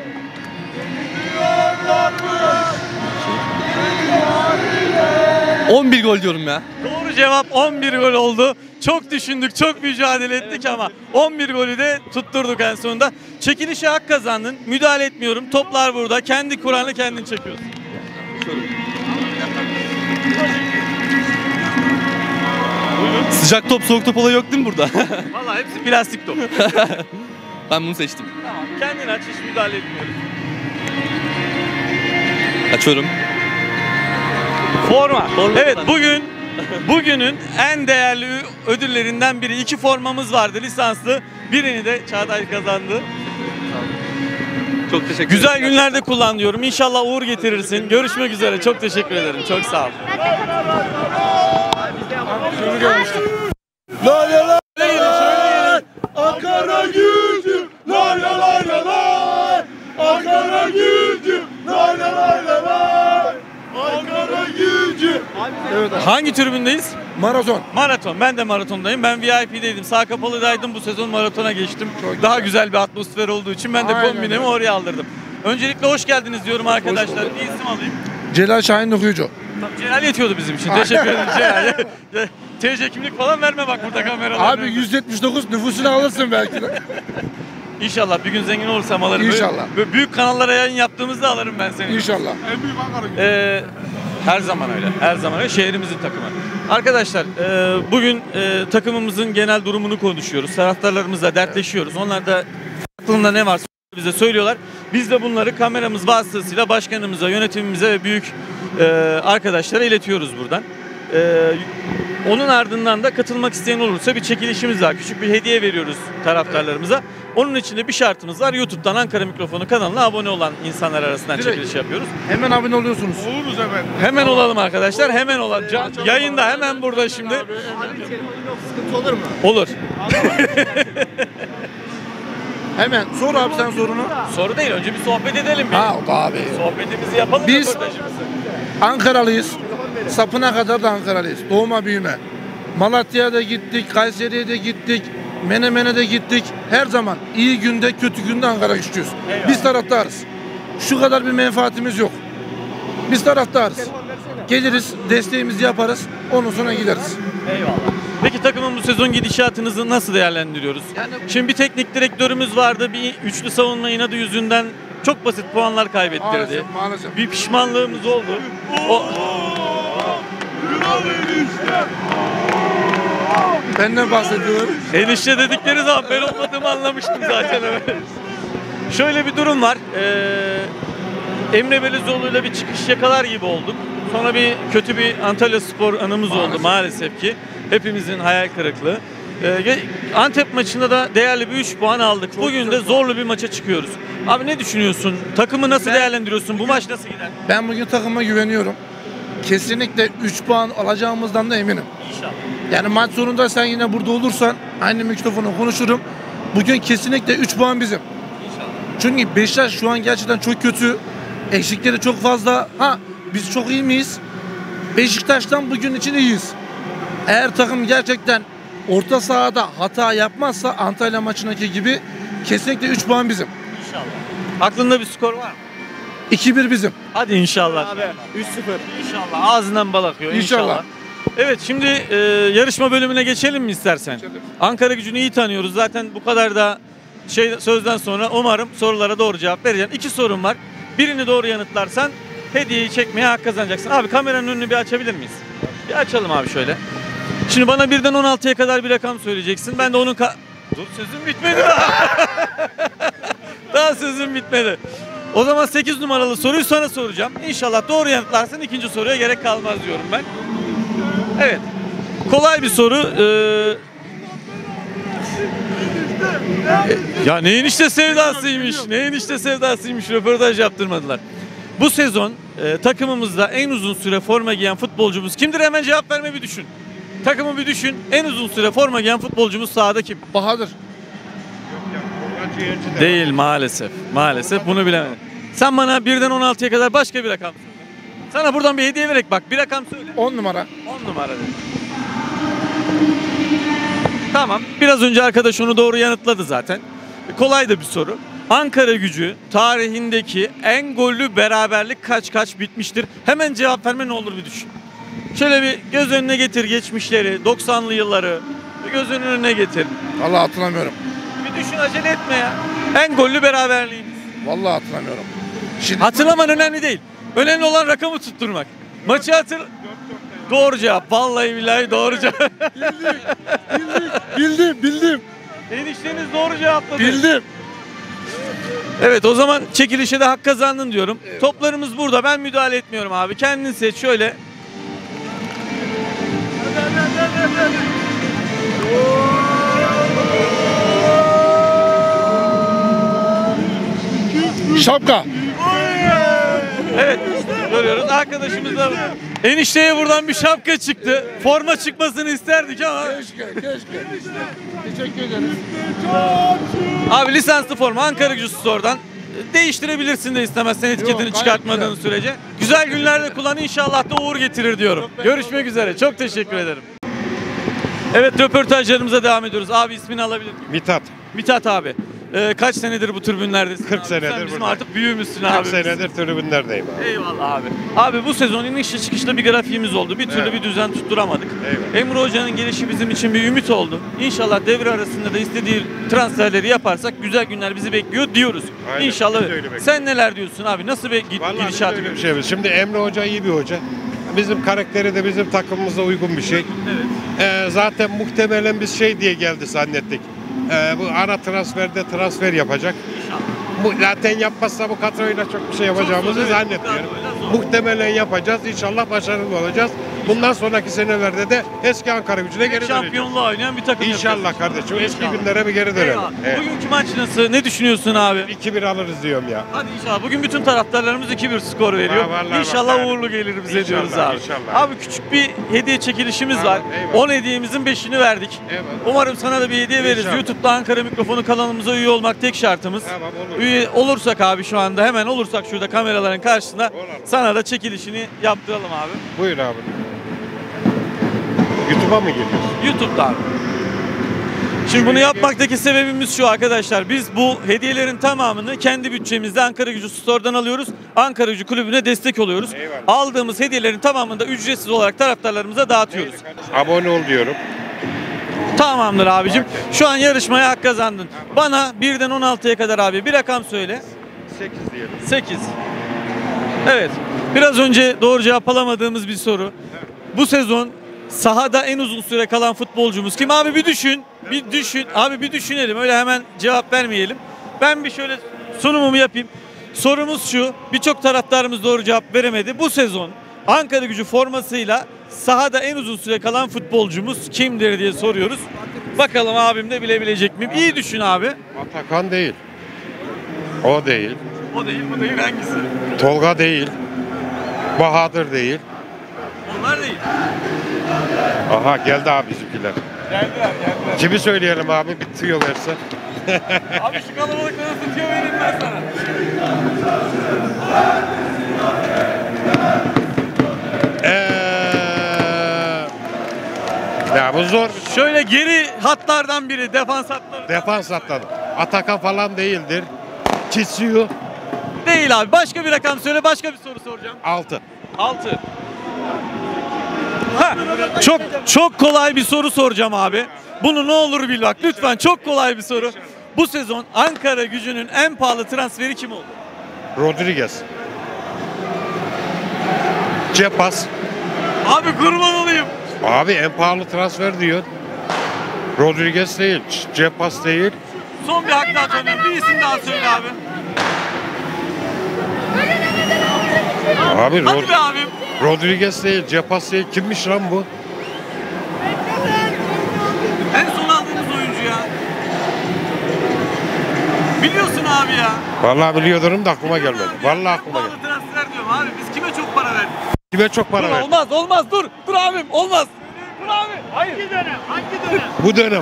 on bir gol diyorum ya. Doğru cevap on bir gol oldu. Çok düşündük, çok mücadele ettik ama on bir golü de tutturduk en sonunda. Çekilişe hak kazandın. Müdahale etmiyorum. Toplar burada. Kendi Kur'an'ı kendin çekiyorsun. Sıcak top, soğuk top olayı yok değil mi burada? Vallahi hepsi plastik top. Ben bunu seçtim. Tamam. Kendin aç, hiç müdahale etmiyoruz. Açıyorum. Forma. Forma Evet, var. bugün bugünün en değerli ödüllerinden biri. İki formamız vardı lisanslı. Birini de Çağatay kazandı. Çok teşekkür ederim. Güzel günlerde kullan diyorum. İnşallah uğur getirirsin. Görüşmek üzere. Çok teşekkür ederim. Çok sağ ol. Ankara Gücü, lay lay lay lay lay. Ankara Gücü, lay lay lay lay lay. Ankara Gücü. Evet abi. Hangi tribündeyiz? Maraton. Maraton. Ben de maratondayım. Ben V I P'deydim. Sağ kapalıdaydım. Bu sezon maratona geçtim. Daha güzel bir atmosfer olduğu için ben de Aynen kombinemi öyle. oraya aldırdım. Öncelikle hoş geldiniz diyorum arkadaşlar. Bir isim alayım. Celal Şahin Okuyucu. Tamam, Celal yetiyordu bizim için. Teşekkür ederim Celal. T C kimlik falan verme bak burada kameralar. Abi yüz yetmiş dokuz nüfusunu alırsın belki de. İnşallah bir gün zengin olursam alırım. Böyle- İnşallah. Böyle büyük kanallara yayın yaptığımızda alırım ben seni. İnşallah. En büyük Ankara Gücü. Ee, her zaman öyle. Her zaman öyle. Şehrimizin takımı. Arkadaşlar e, bugün e, takımımızın genel durumunu konuşuyoruz. Taraftarlarımızla dertleşiyoruz. Onlar da aklında ne varsa bize söylüyorlar. Biz de bunları kameramız vasıtasıyla başkanımıza, yönetimimize ve büyük e, arkadaşlara iletiyoruz buradan. E, onun ardından da katılmak isteyen olursa bir çekilişimiz var. Küçük bir hediye veriyoruz taraftarlarımıza. Onun için de bir şartımız var. YouTube'dan Ankara Mikrofonu kanalına abone olan insanlar arasından Direkt. çekiliş yapıyoruz. Hemen abone oluyorsunuz. Oluruz hemen. Hemen olalım arkadaşlar. Hemen olalım. Can, yayında hemen burada şimdi. Sıkıntı olur mu? Olur. Hemen sor abi sen sorunu. Soru değil. Önce bir sohbet edelim. Bir. Ha abi. Sohbetimizi yapalım. Biz- röportajımızı. Ankaralıyız. Sapına kadar da Ankaralıyız. Doğma büyüme. Malatya'ya da gittik, Kayseri'ye de gittik, Menemen'e de gittik. Her zaman iyi günde, kötü günde Ankara güçlüyüz. Biz taraftarız. Şu kadar bir menfaatimiz yok. Biz taraftarız. Geliriz, desteğimizi yaparız, ondan sonra gideriz. Eyvallah. Peki takımın bu sezon gidişatınızı nasıl değerlendiriyoruz? Şimdi bir teknik direktörümüz vardı. Bir üçlü savunma inadı yüzünden çok basit puanlar kaybettirdi. Maalesef, maalesef. Bir pişmanlığımız oldu. O, Benden bahsediyorum. enişte dedikleri zaman ben olmadığımı anlamıştım zaten. Şöyle bir durum var. Ee, Emre Belezoğlu'yla bir çıkış yakalar gibi olduk. Sonra bir kötü bir Antalya Spor anımız Maalesef. oldu maalesef ki. Hepimizin hayal kırıklığı. Ee, Antep maçında da değerli bir üç puan aldık. Bugün de zorlu bir maça çıkıyoruz. Abi ne düşünüyorsun? Takımı nasıl değerlendiriyorsun? Bu maç nasıl gider? Ben bugün takıma güveniyorum. Kesinlikle üç puan alacağımızdan da eminim. İnşallah. Yani maç sonunda sen yine burada olursan aynı mikrofonu konuşurum. Bugün kesinlikle üç puan bizim. Çünkü Beşiktaş şu an gerçekten çok kötü. Eksikleri çok fazla. Ha biz çok iyi miyiz? Beşiktaş'tan bugün için iyiyiz. Eğer takım gerçekten orta sahada hata yapmazsa Antalya maçındaki gibi kesinlikle üç puan bizim. İnşallah. Aklında bir skor var mı? iki bir bizim. Hadi inşallah. üç sıfır. İnşallah. Ağzından bal akıyor inşallah. İnşallah. Evet şimdi e, yarışma bölümüne geçelim mi istersen? Geçelim. Ankara Gücü'nü iyi tanıyoruz. Zaten bu kadar da şey sözden sonra umarım sorulara doğru cevap vereceksin. İki sorum var. Birini doğru yanıtlarsan hediyeyi çekmeye hak kazanacaksın. Abi kameranın önünü bir açabilir miyiz? Bir açalım abi şöyle. Şimdi bana birden on altıya kadar bir rakam söyleyeceksin. Ben de onun ka- Dur sözüm bitmedi daha. Daha sözüm bitmedi. O zaman sekiz numaralı soruyu sana soracağım. İnşallah doğru yanıtlarsan ikinci soruya gerek kalmaz diyorum ben. Evet. Kolay bir soru. Ee, ya neyin işte sevdasıymış. Neyin işte sevdasıymış. Röportaj yaptırmadılar. Bu sezon e, takımımızda en uzun süre forma giyen futbolcumuz kimdir? Hemen cevap verme bir düşün. Takımı bir düşün. En uzun süre forma giyen futbolcumuz sahada kim? Bahadır. Değil maalesef. Maalesef bunu bilemedim. Sen bana birden on altıya kadar başka bir rakam söyle. Sana buradan bir hediye vererek bak bir rakam söyle. on numara. on numara. Tamam. Biraz önce arkadaş onu doğru yanıtladı zaten. Kolay da bir soru. Ankara Gücü tarihindeki en gollü beraberlik kaç kaç bitmiştir? Hemen cevap verme ne olur bir düşün. Şöyle bir göz önüne getir geçmişleri, doksanlı yılları bir göz önüne getir. Vallahi hatırlamıyorum. Bir düşün acele etme ya. En gollü beraberliğimiz. Vallahi hatırlamıyorum. Şimdi Hatırlaman önemli değil. Önemli olan rakamı tutturmak. Maçı hatır... Doğru cevap. Vallahi billahi doğru cevap. bildim, bildim. Enişteniz doğru cevapladı. Bildim. Evet o zaman çekilişe de hak kazandın diyorum. Evet. Toplarımız burada. Ben müdahale etmiyorum abi. Kendin seç şöyle. Şapka. Evet görüyoruz. Arkadaşımız da enişteye buradan bir şapka çıktı. Forma çıkmasını isterdik ama. Keşke, keşke. Teşekkür ederiz. Abi lisanslı forma Ankara Gücü Store'dan değiştirebilirsin de istemezsen etiketini Yok, çıkartmadığın güzel. sürece. Güzel günlerde kullan inşallah da uğur getirir diyorum. Görüşmek üzere. Çok teşekkür ederim. Evet röportajlarımıza devam ediyoruz. Abi ismini alabilir miyim? Mithat. Mithat abi. Ee, kaç senedir bu tribünlerdesin? kırk abi? senedir Sen bizim buradayım. artık büyüğümüzsün abi. kırk senedir tribünlerdeyim abi. Eyvallah abi. Abi bu sezon inişli çıkışlı bir grafiğimiz oldu. Bir türlü Evet. bir düzen tutturamadık. Eyvallah. Emre Hoca'nın gelişi bizim için bir ümit oldu. İnşallah devre arasında da istediği transferleri yaparsak güzel günler bizi bekliyor diyoruz. Aynen, İnşallah. biz de öyle bekliyoruz. Sen neler diyorsun abi? Nasıl bir gid- Vallahi biz de gidişat öyle bir görüyorsun? şey. Şimdi Emre Hoca iyi bir hoca. Bizim karakteri de bizim takımımıza uygun bir şey. Evet. Ee, zaten muhtemelen biz şey diye geldi zannettik. Ee, bu ara transferde transfer yapacak. Bu zaten yapmazsa bu kadroyla çok bir şey yapacağımızı zor, evet. zannetmiyorum. Kadroyla zor. Muhtemelen yapacağız. İnşallah başarılı olacağız. Bundan sonraki senelerde de eski Ankara Gücü'ne geri döneceğiz. Şampiyonluğa oynayan bir takım İnşallah yapacağız. kardeşim. Eski İnşallah. günlere bir geri dönelim. Eyvallah. Evet. Bugünkü maç nasıl? Ne düşünüyorsun abi? iki bir alırız diyorum ya. Hadi inşallah. Bugün bütün taraftarlarımız iki bir skor veriyor. Ha, vallahi inşallah bak, uğurlu gelir bize İnşallah, diyoruz abi. inşallah. Abi küçük bir hediye çekilişimiz Tamam, var. eyvallah. on hediyemizin beşini verdik. Evet. Umarım sana da bir hediye veririz. İnşallah. YouTube'da Ankara Mikrofonu kanalımıza üye olmak tek şartımız. Tamam, olur. Üye olursak abi şu anda hemen olursak şurada kameraların karşısında Olur. sana da çekilişini yaptıralım abi. Buyur abi. YouTube'a mı geliyorsun? YouTube'da abi. Şimdi bunu yapmaktaki sebebimiz şu arkadaşlar. Biz bu hediyelerin tamamını kendi bütçemizde Ankara Gücü Store'dan alıyoruz. Ankara Gücü Kulübü'ne destek oluyoruz. Eyvallah. Aldığımız hediyelerin tamamını da ücretsiz olarak taraftarlarımıza dağıtıyoruz. Abone ol diyorum. Tamamdır abicim. Şu an yarışmaya hak kazandın. Bana birden on altıya kadar abi bir rakam söyle. sekiz diyelim. sekiz. Evet. Biraz önce doğru cevap alamadığımız bir soru. Bu sezon sahada en uzun süre kalan futbolcumuz kim? Abi bir düşün. Bir düşün. Abi bir düşünelim. Öyle hemen cevap vermeyelim. Ben bir şöyle sunumumu yapayım. Sorumuz şu. Birçok taraftarımız doğru cevap veremedi. Bu sezon Ankara Gücü formasıyla sahada en uzun süre kalan futbolcumuz kimdir diye soruyoruz. Bakalım abim de bilebilecek miyim? İyi düşün abi. Atakan değil. O değil. O değil, bu değil hangisi? Tolga değil. Bahadır değil. Onlar değil. Aha geldi abi bizimkiler. Geldiler, geldiler. Kimi söyleyelim abi bir tüyo verse. Abi şu kalabalıklara tutuyor vereyim ben sana. Eee ya bu zor. Şöyle geri hatlardan biri, defans hatları. Defans atladı. Atakan falan değildir. Çisiyor. Değil abi. Başka bir rakam söyle, başka bir soru soracağım. altı. altı. Ha, çok çok kolay bir soru soracağım abi. Bunu ne olur bil bak lütfen, çok kolay bir soru. Bu sezon Ankara Gücü'nün en pahalı transferi kim oldu? Rodriguez. Cepas. Abi kurban olayım. Abi en pahalı transfer diyor. Rodriguez değil. Cepas değil. Son bir hak daha tanıyorum. Bir isim daha söyle abi. Abi Hadi Rod- be abim. Rodriguez değil. Cepas değil. Kimmiş lan bu? En son aldığımız oyuncu ya. Biliyorsun abi ya. Vallahi biliyordum da aklıma gelmedi. Vallahi aklıma Pahalı gelmedi. transfer Kime çok para Dur, ver? olmaz olmaz dur. Dur abim olmaz. Dur abi. Hayır. Hangi dönem? Hangi dönem? Bu dönem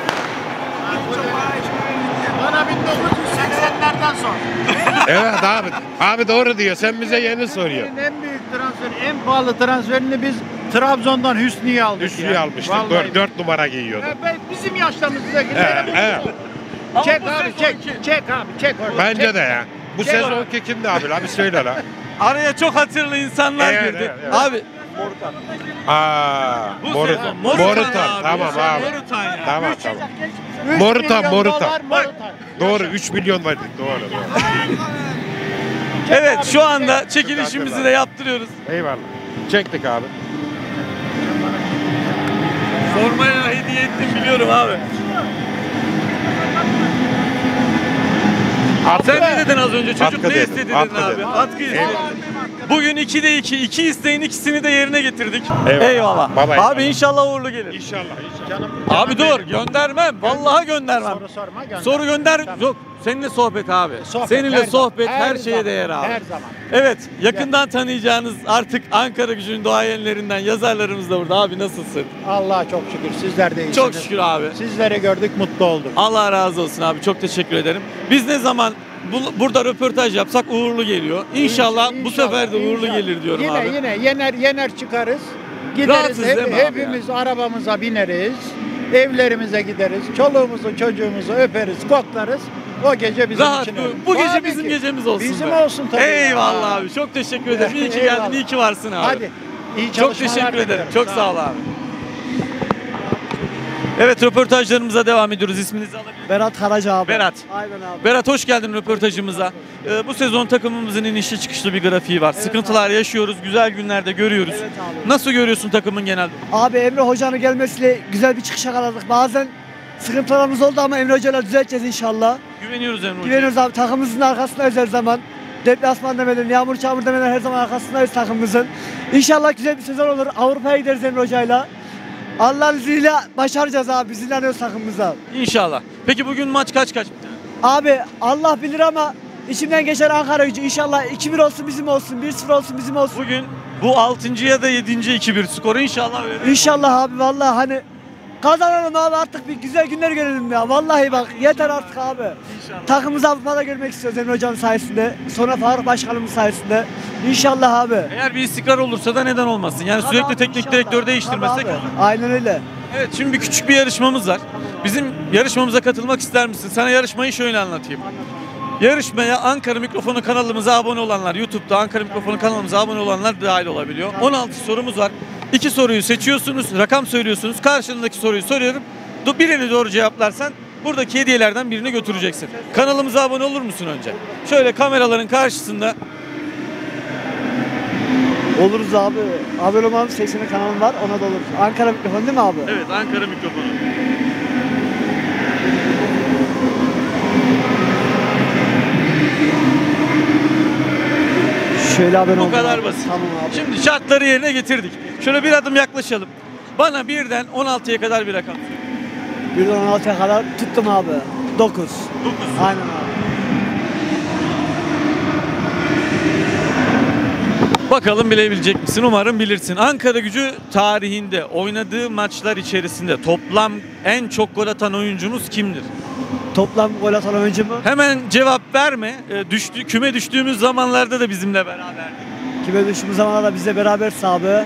Bana bin dokuz yüz seksenlerden sonra. evet abi. Abi doğru diyor. Sen bize yeni soruyorsun. En büyük transfer, en pahalı transferini biz Trabzon'dan Hüsnü'yü aldık. Üstüyü ya. almıştık. Vallahi. Dört, dört numara giyiyordu. Ya ben- Bizim yaşlarımızdaki. Evet, evet. Çek Ama bu abi çek. sezonki- Çek abi çek oradan. Bence çek. de ya. Bu Çek sezonki kimdi abi? Abi söyle la. Araya çok hatırlı insanlar Evet, girdi. evet, evet. Abi Aa, bu Morutan. sezon Morutan. Tamam Bu sezon abi. Morutan ya. Tamam tamam. Üç Morutan, milyon Morutan. dolar Morutan. Doğru üç milyon verdik. Doğru. doğru. Evet şu anda çekilişimizi de yaptırıyoruz. Eyvallah. Çektik abi. Formaya hediye ettim biliyorum abi. Sen ne dedin az önce? Çocuk Atkı ne dedim, istedi dedin atkı abi? dedim. Atkı istedi. Bugün ikide iki. iki isteğin ikisini de yerine getirdik. Eyvallah. Eyvallah. Baba, Abi eyvallah. inşallah uğurlu gelir. İnşallah. inşallah. Abi dur göndermem. Vallahi göndermem. Soru sorma gönder. Soru gönder. Tamam. Yok. Seninle sohbet abi. Sohbet, Seninle her sohbet zaman, her, her şeye zaman, değer abi. her zaman. Evet. Yakından tanıyacağınız artık Ankara Gücü'nün duayenlerinden yazarlarımız da burada. Abi nasılsın? Allah'a çok şükür sizler de iyisiniz. Çok şükür abi. Sizleri gördük mutlu olduk. Allah razı olsun abi. Çok teşekkür ederim. Biz ne zaman bu- burada röportaj yapsak uğurlu geliyor. İnşallah, bu İnşallah, sefer de uğurlu inşallah. gelir diyorum yine, abi. Yine yener yener çıkarız. Gideriz Rahatsız hep- değil mi abi hepimiz arabamıza bineriz. Evlerimize gideriz. Çoluğumuzu çocuğumuzu öperiz, koklarız. O gece bizim Rahat için. bu, olur. bu gece Tabii bizim ki. gecemiz olsun. Bizim be. olsun tabii. Eyvallah ya. abi. Çok teşekkür ederim. İyi ki Eyvallah. geldin. İyi ki varsın abi. Hadi. iyi Çok çalışmalar teşekkür ederim. diliyorum. Çok sağ ol abi. Evet röportajlarımıza devam ediyoruz. İsminizi alabilir miyim? Berat Karaca abi. Berat. Aynen abi. Berat hoş geldin röportajımıza. Ee, bu sezon takımımızın inişli çıkışlı bir grafiği var. Sıkıntılar yaşıyoruz. Güzel günlerde görüyoruz. Evet abi. Nasıl görüyorsun takımın genel? Abi Emre Hoca'nın gelmesiyle güzel bir çıkış yakaladık. Bazen sıkıntılarımız oldu ama Emre Hoca'yla düzelteceğiz inşallah. Güveniyoruz Emre Hoca'ya. Güveniyoruz abi, takımımızın arkasındayız her zaman. Deplasman demeden, yağmur çamur demeden her zaman arkasındayız takımımızın. İnşallah güzel bir sezon olur. Avrupa'ya gideriz Emre Hoca'yla. Allah'ın izniyle başaracağız abi. Biz inanıyoruz takımımıza. İnşallah. Peki bugün maç kaç kaç? Abi Allah bilir ama içimden geçen Ankara Gücü. İnşallah iki bir olsun bizim olsun, bir sıfır olsun bizim olsun. Bugün bu altıncı ya da yedinci iki bir skoru inşallah öyle. İnşallah abi, vallahi hani kazanalım abi, artık bir güzel günler görelim ya. Vallahi bak yeter artık abi. İnşallah. Takımımızı Avrupa'da görmek istiyoruz Emre Hocam sayesinde. Sonra Faruk Başkanımız sayesinde. İnşallah abi. Eğer bir istikrar olursa da neden olmasın? Yani Tabii sürekli abi, teknik inşallah. direktör değiştirmesek. Tabii abi. Aynen öyle. Evet şimdi bir küçük bir yarışmamız var. Bizim yarışmamıza katılmak ister misin? Sana yarışmayı şöyle anlatayım. Yarışmaya Ankara Mikrofonu kanalımıza abone olanlar, YouTube'da Ankara Mikrofonu kanalımıza abone olanlar dahil olabiliyor. on altı sorumuz var. İki soruyu seçiyorsunuz, rakam söylüyorsunuz. Karşılığındaki soruyu soruyorum. Do- Birini doğru cevaplarsan buradaki hediyelerden birini götüreceksin. Kanalımıza abone olur musun önce? Şöyle kameraların karşısında. Oluruz abi. Abone olmam seksen kanalım var, ona da oluruz. Ankara Mikrofonu değil mi abi? Evet Ankara Mikrofonu. Şöyle abone Bu olun kadar abi. basit. Tamam abi. Şimdi şartları yerine getirdik. Şöyle bir adım yaklaşalım. Bana birden on altıya kadar bir rakam söyle. birden on altıya kadar tuttum abi. dokuz. dokuz. Aynen abi. Bakalım bilebilecek misin? Umarım bilirsin. Ankara Gücü tarihinde oynadığı maçlar içerisinde toplam en çok gol atan oyuncumuz kimdir? Toplam gol atan oyuncu mu? Hemen cevap verme. E, düştü, küme düştüğümüz zamanlarda da bizimle beraberdi. Kime düştüğümüz zamanlarda bizle beraber abi.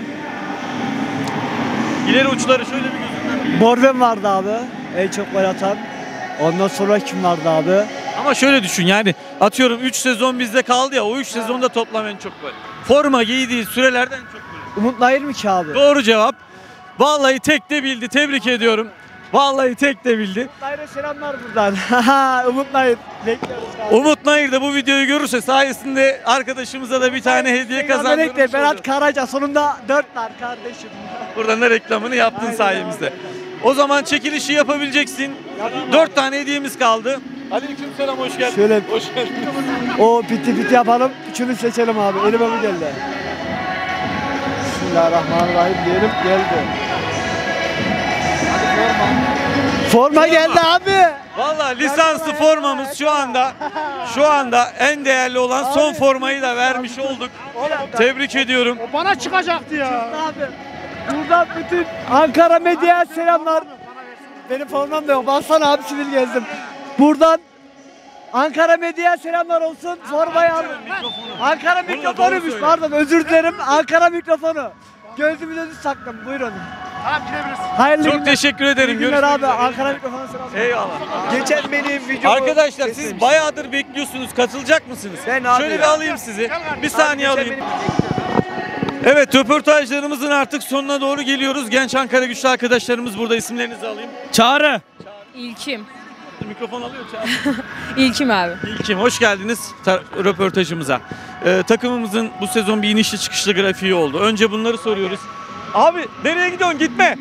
İleri uçları şöyle bir gözünden. Borven vardı abi. En çok gol atan. Ondan sonra kim vardı abi? Ama şöyle düşün yani atıyorum üç sezon bizde kaldı ya o üç sezonda toplam en çok gol. Forma giydiği sürelerden en çok gol. Umut Nayır mı ki abi? Doğru cevap. Vallahi tek de bildi. Tebrik ediyorum. Vallahi tek de bildi. Umut Nayır'a selamlar buradan. Umut Nayır. Bekliyoruz abi. Umut Nayır da bu videoyu görürse sayesinde arkadaşımıza da bir tane hediye kazandırmış Bekle, Berat oluruz. Karaca sonunda dört lar kardeşim. Buradan da reklamını yaptın Aynen sayemizde. abi. O zaman çekilişi yapabileceksin. Dört tane hediyemiz kaldı. Aleykümselam hoş geldin. Şöyle Hoş geldin. o piti piti yapalım. Üçünü seçelim abi. Elime bu geldi. Bismillahirrahmanirrahim diyelim, geldi. Forma geldi abi. Vallahi lisanslı formamız şu anda şu anda en değerli olan son formayı da vermiş olduk. Tebrik ediyorum. Bana çıkacaktı ya. Abi. Buradan bütün Ankara medyaya selamlar. Benim formam da yok. Baksana abi sivil gezdim. Buradan Ankara medyaya selamlar olsun. Formayı alın. Ankara mikrofonuymuş pardon özür dilerim. Ankara mikrofonu. Gözümün önü sakladım. Buyurun. Tamam gidebilirsin. Hayırlı Çok günler. teşekkür ederim. İyi günler Görüşmek abi. üzere. Ankara mikrofonu selamlar. Eyvallah. Geçen benim videomu Arkadaşlar siz kesmemiş. bayağıdır bekliyorsunuz. Katılacak mısınız? Ben abi Şöyle ya. bir alayım sizi. Bir saniye Geçen alayım. benim- Evet, röportajlarımızın artık sonuna doğru geliyoruz. Genç Ankara güçlü arkadaşlarımız burada. İsimlerinizi alayım. Çağrı. İlkim. Mikrofon alıyor Çağrı. İlkim abi. İlkim, hoş geldiniz ta- röportajımıza. Ee, takımımızın bu sezon bir inişli çıkışlı grafiği oldu. Önce bunları soruyoruz. Abi nereye gidiyorsun? Gitme.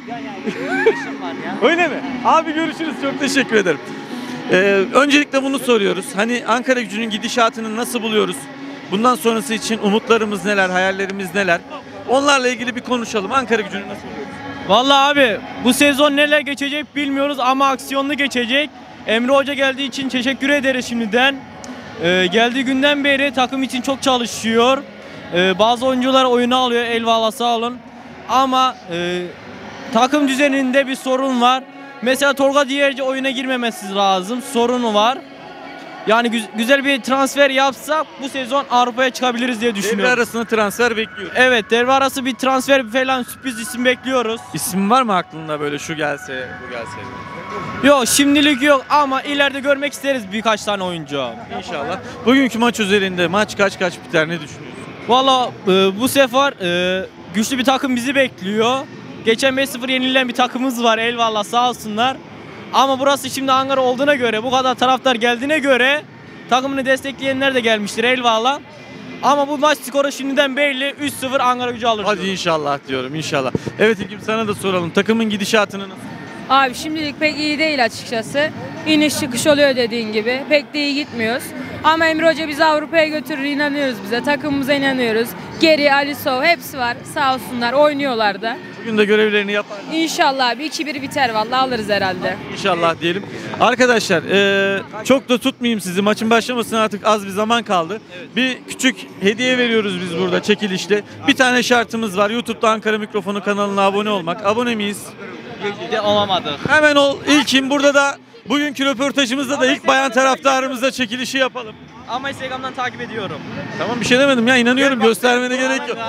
Öyle mi? Abi görüşürüz. Çok teşekkür ederim. Ee, öncelikle bunu soruyoruz. Hani Ankara Gücü'nün gidişatını nasıl buluyoruz? Bundan sonrası için umutlarımız neler, hayallerimiz neler? Onlarla ilgili bir konuşalım. Ankara Gücü'nü nasıl buluyoruz? Vallahi abi bu sezon neler geçecek bilmiyoruz ama aksiyonlu geçecek. Emre Hoca geldiği için teşekkür ederiz şimdiden. Ee, geldiği günden beri takım için çok çalışıyor. Ee, bazı oyuncular oyuna alıyor, eyvallah sağ olun. Ama e, takım düzeninde bir sorun var. Mesela Tolga Diyerci oyuna girmemesi lazım. Sorunu var. Yani gü- güzel bir transfer yapsak bu sezon Avrupa'ya çıkabiliriz diye Devre düşünüyorum. arasında transfer bekliyoruz. Evet, devre arası bir transfer falan sürpriz isim bekliyoruz. İsim var mı aklında böyle şu gelse, bu gelse? Yok şimdilik yok ama ileride görmek isteriz birkaç tane oyuncu. İnşallah. Bugünkü maç üzerinde maç kaç kaç biter, ne düşünüyorsun? Valla e, bu sefer e, güçlü bir takım bizi bekliyor. Geçen beş sıfır yenilen bir takımımız var, eyvallah sağ olsunlar. Ama burası şimdi Ankara olduğuna göre, bu kadar taraftar geldiğine göre takımını destekleyenler de gelmiştir, eyvallah. Ama bu maç skoru şimdiden belli, üç sıfır Ankara Gücü alır. Hadi inşallah diyorum, inşallah. Evet İlkim, sana da soralım. Takımın gidişatını nasıl? Abi şimdilik pek iyi değil açıkçası. İniş çıkış oluyor dediğin gibi. Pek de iyi gitmiyoruz. Ama Emre Hoca bizi Avrupa'ya götürür, inanıyoruz bize. Takımımıza inanıyoruz. Geri, Alisov hepsi var. Sağ olsunlar, oynuyorlar da. Bugün de görevlerini yapar. İnşallah abi iki bir biter vallahi alırız herhalde. İnşallah diyelim. Arkadaşlar eee, çok da tutmayayım sizi. Maçın başlamasına artık az bir zaman kaldı. Bir küçük hediye veriyoruz biz burada çekilişte. Bir tane şartımız var. YouTube'da Ankara Mikrofonu kanalına abone olmak. Abone miyiz? Olamadık. Hemen ol. İlkim burada da bugünkü röportajımızda da ilk bayan taraftarımızla çekilişi yapalım. Ama Instagram'dan takip ediyorum. Tamam, bir şey demedim ya, inanıyorum, göstermene gerek yok.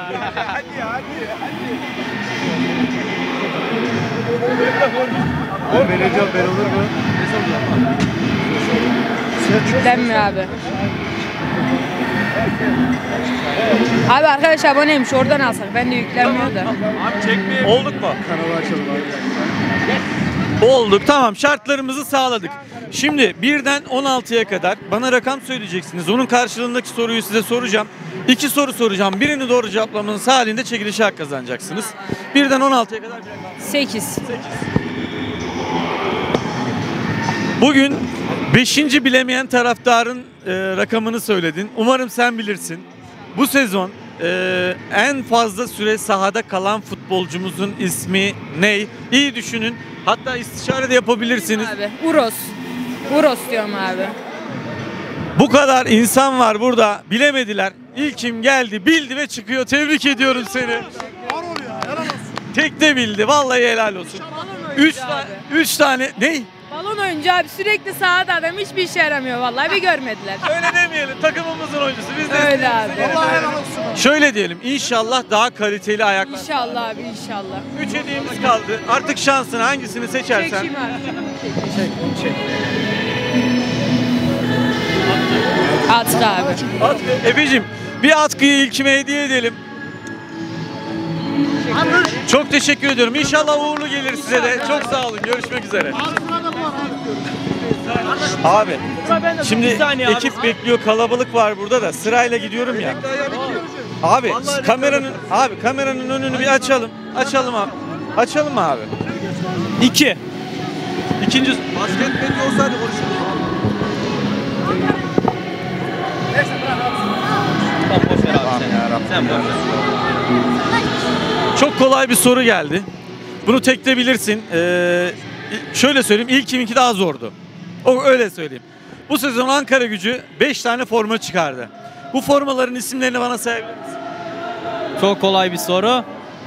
Vereceğim ben olur mu? Denmiyor abi. Abi arkadaş aboneymiş, oradan alsak. Ben de yüklenmiyor da. Olduk mu? Kanalı açalım abi. Olduk, tamam, şartlarımızı sağladık. Şimdi birden on altıya kadar bana rakam söyleyeceksiniz. Onun karşılığındaki soruyu size soracağım. İki soru soracağım. Birini doğru cevaplamanız halinde çekilişe hak kazanacaksınız. Birden on altıya kadar. sekiz. Bugün beşinci bilemeyen taraftarın e, rakamını söyledin. Umarım sen bilirsin. Bu sezon e, en fazla süre sahada kalan futbolcumuzun ismi ne? İyi düşünün. Hatta istişare de yapabilirsiniz. Abi Uros. Uros diyorum abi. Bu kadar insan var burada. Bilemediler. İlkim geldi, bildi ve çıkıyor. Tebrik ediyorum seni. Tek de bildi. Vallahi helal olsun. Üç, ta- üç tane. Ne? Balon oyuncu abi, sürekli sahada adam, hiçbir işe yaramıyor vallahi, bir görmediler. Öyle demeyelim. Takımımızın oyuncusu. Biz de Öyle abi. Şöyle diyelim. İnşallah daha kaliteli ayaklar. İnşallah abi, inşallah. Üç hediyemiz kaldı. Artık şansını hangisini seçersen. Çekeyim abi. Atkı abi. At, Efe'cim bir atkıyı ilkime hediye edelim. Çok teşekkür ediyorum. İnşallah uğurlu gelir size de. Çok sağ olun. Görüşmek üzere. Abi şimdi ekip bekliyor, kalabalık var burada da, sırayla gidiyorum ya. Abi kameranın abi kameranın önünü bir açalım. Açalım abi. Açalım mı abi? İki. İkinci Basket medya olsaydı konuşuruz. Çok kolay bir soru geldi. Bunu tek de bilirsin. Ee, şöyle söyleyeyim, ilk kiminki daha zordu. O öyle söyleyeyim. Bu sezon Ankara Gücü beş tane forma çıkardı. Bu formaların isimlerini bana sayabilir misin? Çok kolay bir soru.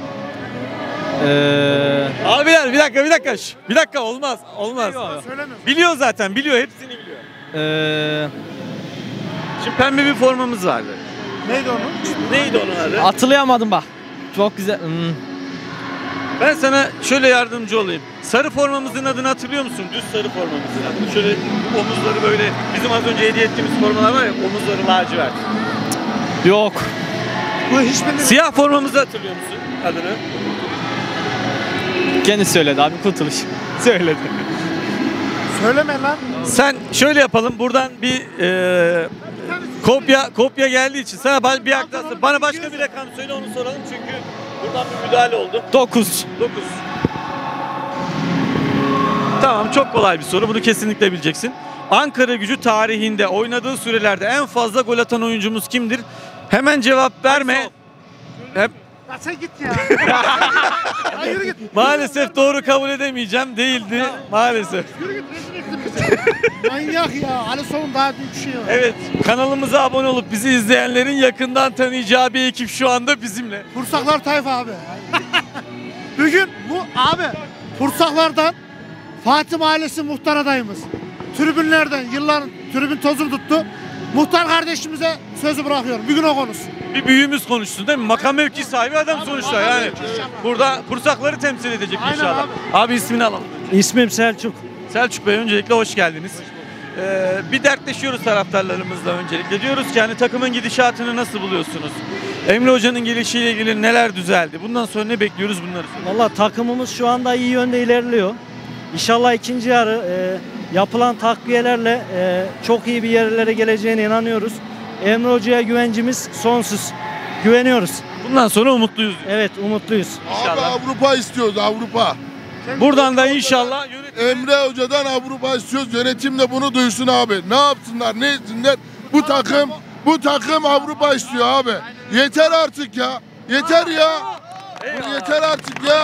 Ee, Abiler bir dakika bir dakika. Şş, bir dakika olmaz. Olmaz. Biliyor zaten biliyor hepsini biliyor. ee, Şimdi pembe bir formamız vardı. Neydi onun? Neydi onun adı? hatırlayamadım bak. Çok güzel. Hmm. Ben sana şöyle yardımcı olayım. Sarı formamızın adını hatırlıyor musun? Düz sarı formamızın adını. Şöyle omuzları böyle bizim az önce hediye ettiğimiz formalar var ya, omuzları lacivert. Yok. Bu hiçbirini... Siyah formamızı hatırlıyor musun adını? Kendi söyledi abi, Kurtuluş. Söyledi. Söyleme lan. Sen şöyle yapalım. Buradan bir e, kopya kopya geldiği için sana ba- bir yaklaşık bana başka bir rakam söyle, onu soralım çünkü buradan bir müdahale oldu. dokuz. dokuz. Tamam, çok kolay bir soru. Bunu kesinlikle bileceksin. Ankara Gücü tarihinde oynadığı sürelerde en fazla gol atan oyuncumuz kimdir? Hemen cevap verme. Hep Ya sen git ya. Ya yürü git. maalesef doğru kabul edemeyeceğim. Değildi maalesef. Yürü git, rezil ettin bizi. Manyak ya. Ali Soğuk'un daha büyük bir şey var. Evet, kanalımıza abone olup bizi izleyenlerin yakından tanıyacağı bir ekip şu anda bizimle. Pursaklar tayfa abi. Bugün bu abi Pursaklardan Fatih Mahallesi muhtar adayımız. Tribünlerden yılların tribün tozunu tuttu. Muhtar kardeşimize sözü bırakıyorum. Bugün o konuşsun. Bir büyüğümüz konuşsun değil mi? Makam mevki sahibi adam sonuçta yani. Burada Pursakları temsil edecek Aynen inşallah. abi. Abi ismini alalım. İsmim Selçuk. Selçuk Bey, öncelikle hoş geldiniz. Ee, bir dertleşiyoruz taraftarlarımızla öncelikle. Diyoruz ki hani takımın gidişatını nasıl buluyorsunuz? Emre Hoca'nın gelişiyle ilgili neler düzeldi? Bundan sonra ne bekliyoruz, bunları söyle. Valla takımımız şu anda iyi yönde ilerliyor. İnşallah ikinci yarı e, yapılan takviyelerle e, çok iyi bir yerlere geleceğine inanıyoruz. Emre Hoca'ya güvencimiz sonsuz. Güveniyoruz. Bundan sonra umutluyuz. Evet, umutluyuz. Abi Avrupa istiyoruz, Avrupa. Buradan da inşallah Emre Hoca'dan Avrupa istiyoruz. Yönetim de bunu duysun abi. Ne yapsınlar, ne etsinler? Bu takım, bu takım Avrupa istiyor abi. Yeter artık ya. Yeter ya. Bu yeter artık ya.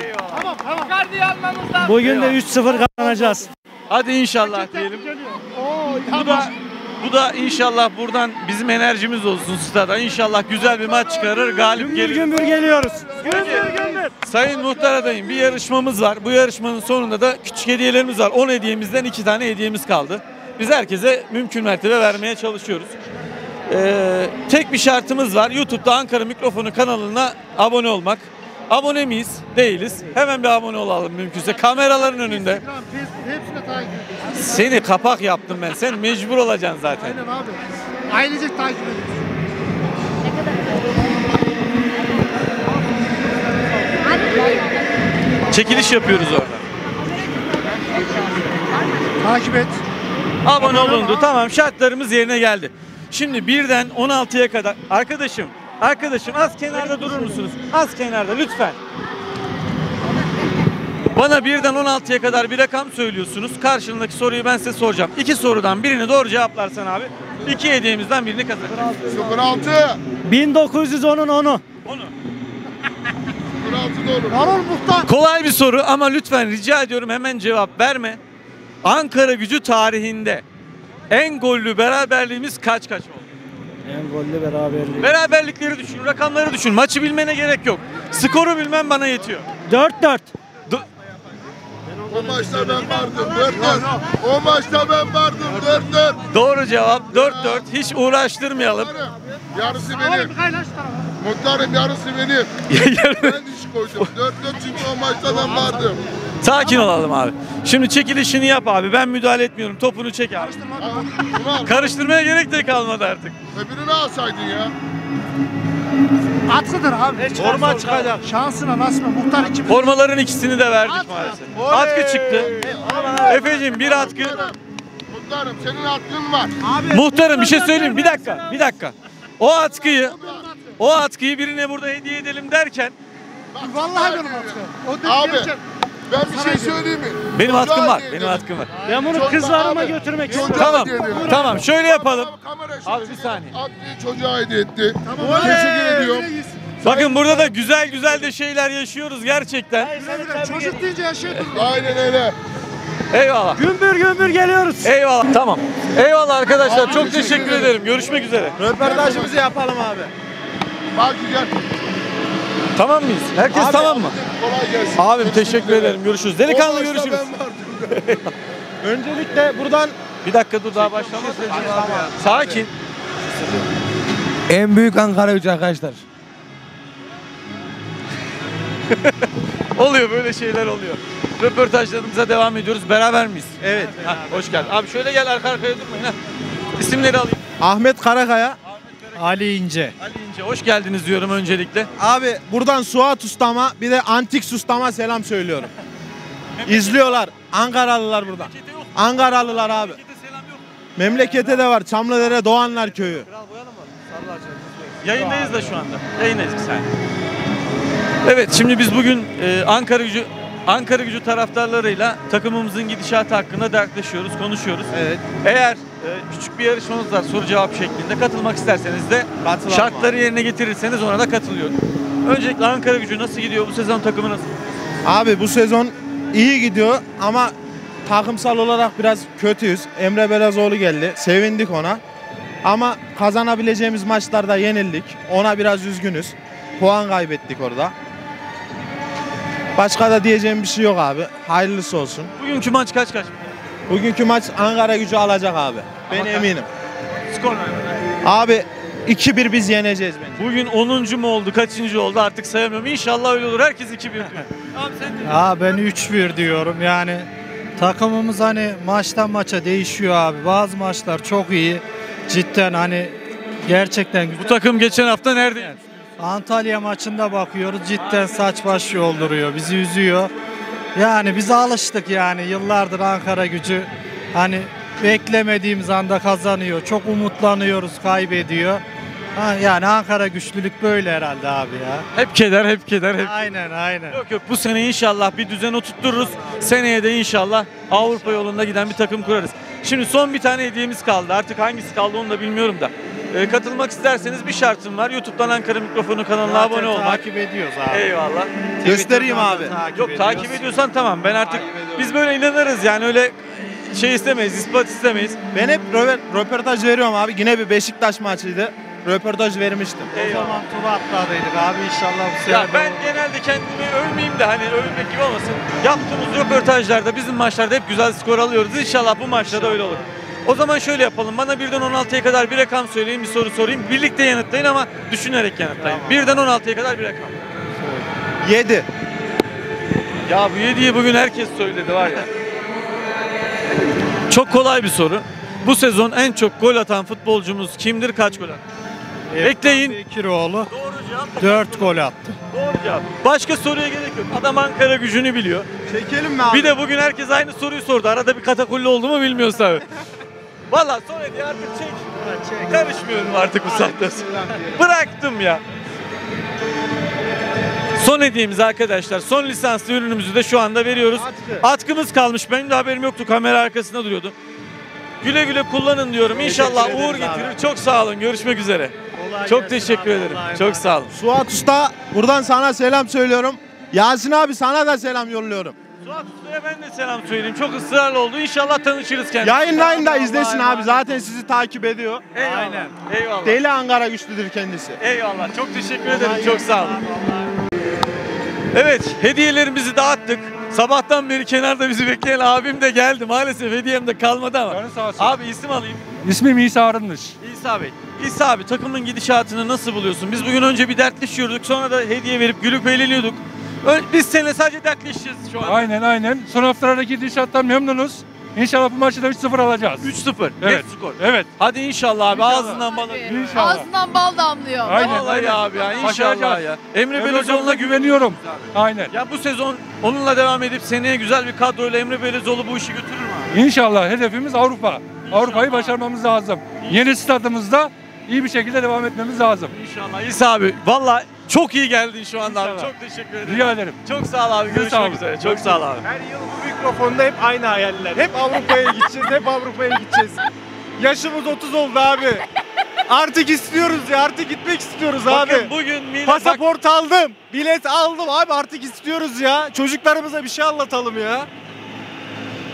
Bugün de üç sıfır kazanacağız. Hadi inşallah diyelim. Bu da bu da inşallah buradan bizim enerjimiz olsun stada. İnşallah güzel bir maç çıkarır, galip Gümbür gelir. gümbür geliyoruz. Gümbür gümbür. Sayın Muhtar adayım, bir yarışmamız var. Bu yarışmanın sonunda da küçük hediyelerimiz var. on hediyemizden iki tane hediyemiz kaldı. Biz herkese mümkün mertebe vermeye çalışıyoruz. Ee, tek bir şartımız var. YouTube'da Ankara Mikrofonu kanalına abone olmak. Abone miyiz? Değiliz. Hemen bir abone olalım mümkünse. Kameraların önünde. Hepsine takip ediyoruz. Seni kapak yaptım ben. Sen mecbur olacaksın zaten. Aynen abi. Ailecek takip ediyoruz. Çekiliş yapıyoruz orada. Takip et. Abone olundu. Tamam, şartlarımız yerine geldi. Şimdi birden on altıya kadar. Arkadaşım, arkadaşım az kenarda durur musunuz? Az kenarda lütfen. Bana birden on altıya kadar bir rakam söylüyorsunuz. Karşılığındaki soruyu ben size soracağım. İki sorudan birini doğru cevaplarsan abi, iki hediyemizden birini kazanacaksın. sıfır altı. bin dokuz yüz onun onu. Onu. sıfır altı da olur. Alır muhtar. Kolay bir soru ama lütfen rica ediyorum hemen cevap verme. Ankara Gücü tarihinde en gollü beraberliğimiz kaç kaç oldu? En gollü beraberliği. Beraberlikleri düşün, rakamları düşün. Maçı bilmene gerek yok. Skoru bilmem bana yetiyor. dört dört. O maçta ben vardım. dört dört. O maçta ben vardım. dört dört. Doğru cevap dört dört. Hiç uğraştırmayalım. Yarısı benim. Muhtarım yarısı benim. Ben iş koydum. dört dört çünkü o maçta ben vardım. Sakin olalım abi. Şimdi çekilişini yap abi. Ben müdahale etmiyorum. Topunu çek abi. Karıştırmaya gerek de kalmadı artık. Öbürünü alsaydın ya. Atkıdır abi. Forma çıkacak. Şansına nasıl muhtar ikimiz. Formaların ikisini de verdik maalesef. Atkı çıktı. Efeciğim bir atkı. Muhtarım senin atkın var. Muhtarım bir şey söyleyeyim. Bir dakika. Bir dakika. O atkıyı o atkıyı birine burada hediye edelim derken Vallahi benim atkım. O dedi Abi gerçek. ben bir şey söyleyeyim mi? benim Çocuğa atkım var. hediye Benim edelim. atkım var. Ben bunu Çocuğa kızlarıma abi. götürmek Çocuğa istiyorum. Tamam. hediye edelim. Tamam. Şöyle yapalım. Kamera Abi bir saniye. Atkıyı çocuğa hediye etti. Tamam. Teşekkür ediyorum. Bakın burada da güzel güzel de şeyler yaşıyoruz gerçekten. Çocuk deyince yaşıyor. Aynen öyle. Eyvallah. Gümbür gümbür geliyoruz. Eyvallah. Tamam. Eyvallah arkadaşlar. Çok teşekkür ederim. Görüşmek üzere. Röportajımızı yapalım abi. Bak gel. Tamam mıyız? Herkes Abi, tamam mı? Kolay gelsin. Abim teşekkür ederim. Görüşürüz. Delikanlı O başta görüşürüz. ben vardım. Öncelikle buradan Bir dakika dur daha başlamış. Sakin. en büyük Ankara gücü arkadaşlar. Oluyor böyle şeyler oluyor. Röportajlarımıza devam ediyoruz. Beraber miyiz? Evet. Ha, hoş geldin. Abi şöyle gel arka arkaya durmayın ha. İsimleri alayım. Ahmet Karakaya. Ali İnce. Ali İnce hoş geldiniz diyorum öncelikle. Abi buradan Suat Ustama bir de Antik Ustama selam söylüyorum. İzliyorlar. Ankaralılar burada. Ankaralılar abi. Memlekete de var. Çamlıdere Doğanlar Köyü. Yayındayız da şu anda. Yayındayız bir saniye. Evet şimdi biz bugün e, Ankara Gücü Ankara Gücü taraftarlarıyla takımımızın gidişatı hakkında dertleşiyoruz, konuşuyoruz. Evet. Eğer e, küçük bir yarışmamız var soru cevap şeklinde katılmak isterseniz de Katılalım şartları abi. yerine getirirseniz ona da katılıyorum. Öncelikle Ankara Gücü nasıl gidiyor? Bu sezon takımı nasıl? Abi bu sezon iyi gidiyor ama takımsal olarak biraz kötüyüz. Emre Belezoğlu geldi. Sevindik ona. Ama kazanabileceğimiz maçlarda yenildik. Ona biraz üzgünüz. Puan kaybettik orada. Başka da diyeceğim bir şey yok abi. Hayırlısı olsun. Bugünkü maç kaç kaç? Bugünkü maç Ankara Gücü alacak abi. Ben Ama eminim. Skor ne? Abi iki bir biz yeneceğiz bence. Bugün onuncu mu oldu, kaçıncı oldu artık sayamıyorum. İnşallah öyle olur. Herkes iki bir diyor. Abi sen de. Ya ben üç bir diyorum yani takımımız hani maçtan maça değişiyor abi. Bazı maçlar çok iyi. Cidden hani gerçekten güzel. Bu takım geçen hafta neredeydi? Antalya maçında bakıyoruz cidden saç baş yolduruyor. Bizi üzüyor. Yani biz alıştık yani yıllardır Ankara Gücü hani beklemediğimiz anda kazanıyor. Çok umutlanıyoruz kaybediyor. Ha, yani Ankara güçlülük böyle herhalde abi ya. Hep keder, hep keder, hep. Aynen aynen. Yok yok bu sene inşallah bir düzen oturturuz. Seneye de inşallah Avrupa yolunda giden bir takım kurarız. Şimdi son bir tane hediyemiz kaldı. Artık hangisi kaldı onu da bilmiyorum da. Ee, katılmak isterseniz bir şartım var. YouTube'dan Ankara Mikrofonu kanalına Zaten abone olmak. takip ediyoruz abi. Eyvallah. Göstereyim abi. Takip Yok ediyoruz. takip ediyorsan tamam. Ben artık biz böyle inanırız yani öyle şey istemeyiz, ispat istemeyiz. Ben hep rö- röportaj veriyorum abi. Yine bir Beşiktaş maçıydı. Röportaj vermiştim. O zaman tur atladıydık abi inşallah bu sene. Ya ben doğru. genelde kendimi övmeyeyim de hani övmek gibi olmasın. Yaptığımız röportajlarda bizim maçlarda hep güzel skor alıyoruz. İnşallah bu maçta da öyle olur. O zaman şöyle yapalım. Bana birden on altıya kadar bir rakam söyleyin, bir soru sorayım. Birlikte yanıtlayın ama düşünerek yanıtlayın. Tamam. Birden on altıya kadar bir rakam. yedi. Ya bu yediyi bugün herkes söyledi var ya. Çok kolay bir soru. Bu sezon en çok gol atan futbolcumuz kimdir? Kaç gol attı? Bekleyin. Bekiroğlu Doğru cevap. dört gol attı. Doğru cevap. Başka soruya gerek yok. Adam Ankara Gücü'nü biliyor. Çekelim mi abi? Bir de bugün herkes aynı soruyu sordu. Arada bir katakulli oldu mu bilmiyoruz tabii. Valla son hediye artık çek. Karışmıyorum artık bu saatte. Bıraktım ya. Son hediyemiz arkadaşlar. Son lisanslı ürünümüzü de şu anda veriyoruz. Atkı. Atkımız kalmış. Benim de haberim yoktu. Kamera arkasında duruyordu. Güle güle kullanın diyorum. İnşallah Teşekkür uğur ederiz getirir. abi. Çok sağ olun. Görüşmek üzere. Kolay Çok gelsin teşekkür abi, ederim. Allah'a Çok emanet. sağ olun. Suat Usta buradan sana selam söylüyorum. Yasin abi sana da selam yolluyorum. Suat Usta'ya ben de selam söyleyeyim. Çok ısrarlı oldu. İnşallah tanışırız kendisiyle. Yayınlayın da izlesin abi. Zaten sizi takip ediyor. Eyvallah. Aynen. Eyvallah. Deli Ankara güçlüdür kendisi. Eyvallah. Çok teşekkür ederim. Çok sağ olun. Evet, hediyelerimizi dağıttık. Sabahtan beri kenarda bizi bekleyen abim de geldi. Maalesef hediyem de kalmadı ama. Canı sağ olsun. Abi isim alayım. İsmim İsa Arınmış. İsa Bey. İsa abi takımın gidişatını nasıl buluyorsun? Biz bugün önce bir dertleşiyorduk. Sonra da hediye verip gülüp eğleniyorduk. Ö- Biz seninle sadece dertleşeceğiz şu an. Aynen aynen. Son haftalardaki gidişattan memnunuz. İnşallah bu maçı da üç sıfır alacağız. üç sıfır. Evet. Net skor. Evet. Hadi inşallah abi. İnşallah. Ağzından bal. İnşallah. Ağzından bal damlıyor. Aynen. Vallahi abi ya. İnşallah Başaracağız. ya. Emre Emre Belözoğlu'na Hocamıza güveniyorum. Aynen. Ya bu sezon onunla devam edip seneye güzel bir kadroyla Emre Belözoğlu bu işi götürür mü abi? İnşallah hedefimiz Avrupa. Avrupa'yı başarmamız lazım. Yeni stadımızda iyi bir şekilde devam etmemiz lazım. İnşallah. İsa abi valla çok iyi geldin şu anda abi. İnşallah. Çok teşekkür ederim. Rica ederim. Çok sağ ol abi. Siz Görüşmek sağ olun. üzere. Çok sağ ol abi. Her yıl bu mikrofonda hep aynı hayaller. Hep Avrupa'ya gideceğiz, hep Avrupa'ya gideceğiz. Yaşımız otuz oldu abi. Artık istiyoruz ya, artık gitmek istiyoruz Bakın abi. bugün millet Pasaport aldım, bilet aldım abi artık istiyoruz ya. Çocuklarımıza bir şey anlatalım ya.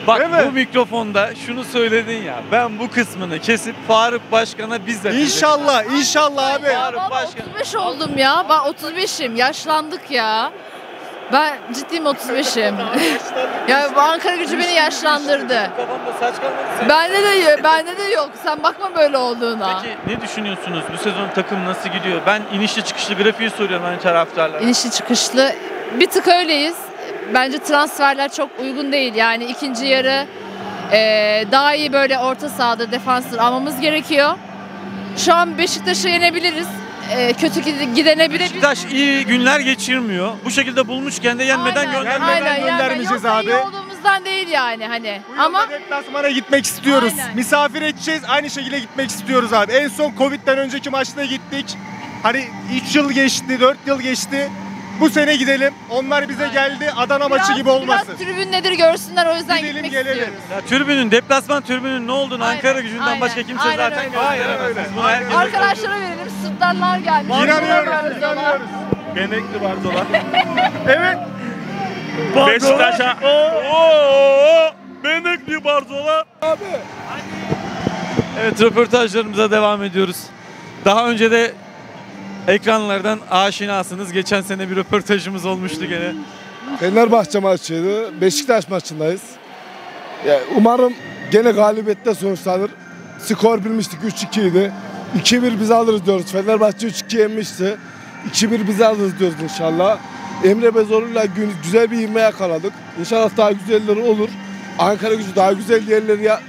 Bak Değil mi? bu mikrofonda şunu söyledin ya. Ben bu kısmını kesip Faruk Başkan'a bizzat İnşallah, inşallah abi. Faruk Ben Başkan. otuz beş oldum ya. Ben otuz beşim. Yaşlandık ya. Ben ciddiyim otuz beşim. Ya bu Ankara Gücü beni yaşlandırdı. Kafamda saç kalmadı senin. Bende de bende de yok. Sen bakma böyle olduğuna. Peki ne düşünüyorsunuz? Bu sezon takım nasıl gidiyor? Ben inişli çıkışlı grafiği soruyorum hani taraftarlara. İnişli çıkışlı. Bir tık öyleyiz. Bence transferler çok uygun değil. Yani ikinci yarı e, daha iyi böyle orta sahada defanslar almamız gerekiyor. Şu an Beşiktaş'ı yenebiliriz. E, kötü gide- gidenebilir. Beşiktaş iyi günler geçirmiyor. Bu şekilde bulmuşken de yenmeden Aynen, göndermeden. aynen, yani göndermeyeceğiz yoksa abi. iyi olduğumuzdan değil yani hani. Bu Ama yılda deplasmana gitmek istiyoruz. Aynen. Misafir edeceğiz. Aynı şekilde gitmek istiyoruz abi. En son Covid'den önceki maçta gittik. Hani üç yıl geçti, dört yıl geçti. Bu sene gidelim. Onlar bize geldi. Adana maçı gibi olmasın. Biraz tribün nedir görsünler, o yüzden Gidelim, gitmek gelelim. istiyoruz. Ya tribünün, deplasman tribünün ne olduğunu Aynen, Ankara Gücü'nden aynen, başka kimse aynen zaten öyle. gösteremez. Aynen öyle. Bunu herkes Arkadaşlara verelim, sırtlarlar gelmiş. İnanıyoruz, inanıyoruz. Benekli Barzola. Evet. Beşiktaş'a. Oo! Benekli Barzola. Abi. Evet, röportajlarımıza devam ediyoruz. Daha önce de ekranlardan aşinasınız. Geçen sene bir röportajımız olmuştu gene. Fenerbahçe maçıydı. Beşiktaş maçındayız. Ya umarım gene galibiyette sonuçlanır. Skor bilmiştik, üç iki idi. iki bir biz alırız diyoruz. Fenerbahçe üç iki yenmişti. iki bir biz alırız diyoruz inşallah. Emre Bezoğlu'yla gün- güzel bir ivme yakaladık. İnşallah daha güzelleri olur. Ankara Gücü daha güzel yerleri ya...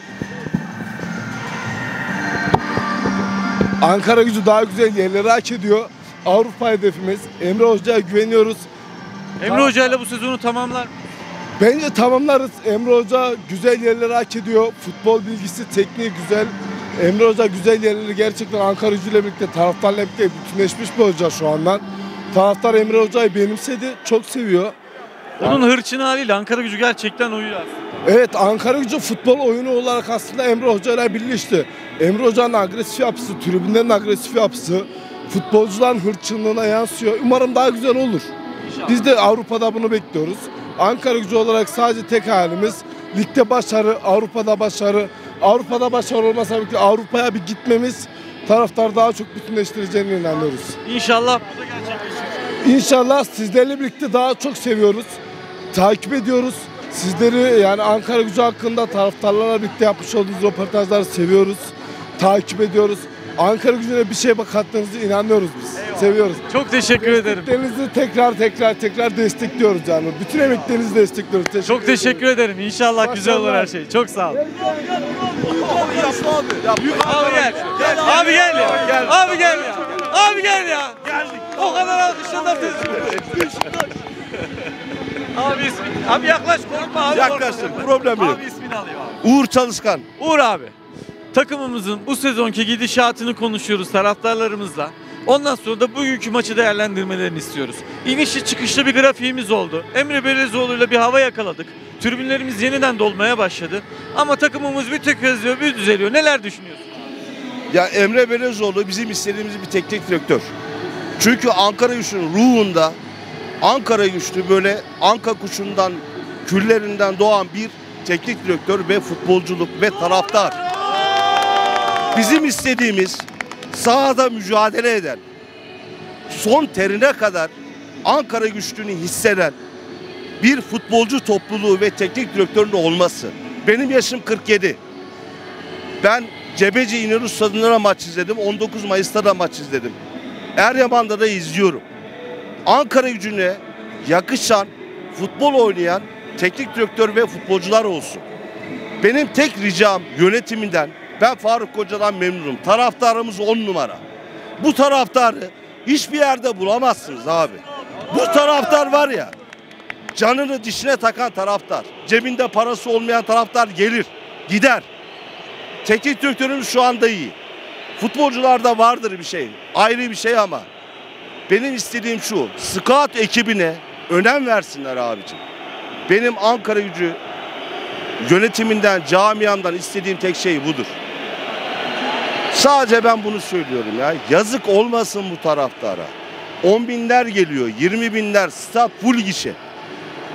Ankara Gücü daha güzel yerleri hak ediyor. Avrupa hedefimiz. Emre Hoca'ya güveniyoruz. Emre Hoca ile bu sezonu tamamlar. Bence tamamlarız. Emre Hoca güzel yerleri hak ediyor. Futbol bilgisi, tekniği güzel. Emre Hoca güzel yerleri gerçekten Ankara Gücü'yle birlikte, taraftarla birlikte bütünleşmiş bir hoca şu andan. Taraftar Emre Hoca'yı benimsedi. Çok seviyor. Onun hırçın haliyle Ankara Gücü gerçekten uyuyor aslında. Evet, Ankara Gücü futbol oyunu olarak aslında Emre Hoca ile birleşti. Emre Hoca'nın agresif yapısı, tribünlerin agresif yapısı, futbolcuların hırçınlığına yansıyor. Umarım daha güzel olur. Biz de Avrupa'da bunu bekliyoruz. Ankara Gücü olarak sadece tek halimiz ligde başarı, Avrupa'da başarı. Avrupa'da başarı olmasa bile Avrupa'ya bir gitmemiz taraftar daha çok bütünleştireceğine inanıyoruz. İnşallah bu da gerçekleşecek. İnşallah sizlerle birlikte daha çok seviyoruz. Takip ediyoruz. Sizleri yani Ankara Gücü hakkında taraftarlarla birlikte yapmış olduğunuz röportajları seviyoruz. Takip ediyoruz. Ankara Gücü'ne bir şey kattığınızı inanıyoruz biz. Eyvallah. Seviyoruz. Çok teşekkür ederim. Desteklerinizi tekrar tekrar tekrar destekliyoruz yani. Bütün emeklerinizi destekliyoruz. Teşekkür Çok teşekkür ederim. İnşallah güzel olur her şey. Çok sağ ol. Abi gel. Abi gel ya. Abi gel ya. Abi gel ya. Geldik. O kadar alkışladılar tezgahı. Abi ismi. Abi yaklaş, korkma abi. Yaklaştım, korkma. problem yok. Abi ismini alayım abi. Uğur Çalışkan. Uğur abi. Takımımızın bu sezonki gidişatını konuşuyoruz taraftarlarımızla. Ondan sonra da bugünkü maçı değerlendirmelerini istiyoruz. İnişli çıkışlı bir grafiğimiz oldu. Emre Belezoğlu'yla bir hava yakaladık. Tribünlerimiz yeniden dolmaya başladı. Ama takımımız bir tökezliyor, bir düzeliyor. Neler düşünüyorsun? Ya Emre Belezoğlu bizim istediğimiz bir teknik direktör. Çünkü Ankara Güçlü'nün ruhunda Ankara Güçlü böyle anka kuşundan, küllerinden doğan bir teknik direktör ve futbolculuk ve taraftar. Bizim istediğimiz sahada mücadele eden, son terine kadar Ankara Güçlü'nü hisseden bir futbolcu topluluğu ve teknik direktörün olması. Benim yaşım kırk yedi. Ben Cebeci İnönü Stadı'nda maç izledim. on dokuz Mayıs'ta da maç izledim. Eryaman'da da izliyorum. Ankara Gücü'ne yakışan, futbol oynayan teknik direktör ve futbolcular olsun. Benim tek ricam yönetiminden, ben Faruk Koca'dan memnunum. Taraftarımız on numara. Bu taraftarı hiçbir yerde bulamazsınız abi. Bu taraftar var ya, canını dişine takan taraftar. Cebinde parası olmayan taraftar gelir, gider. Teknik direktörümüz şu anda iyi. Futbolcularda vardır bir şey, ayrı bir şey ama benim istediğim şu, scout ekibine önem versinler abicim. Benim Ankara Gücü yönetiminden, camiamdan istediğim tek şey budur. Sadece ben bunu söylüyorum ya. Yazık olmasın bu taraftara. on binler geliyor, yirmi binler, stat full gişe.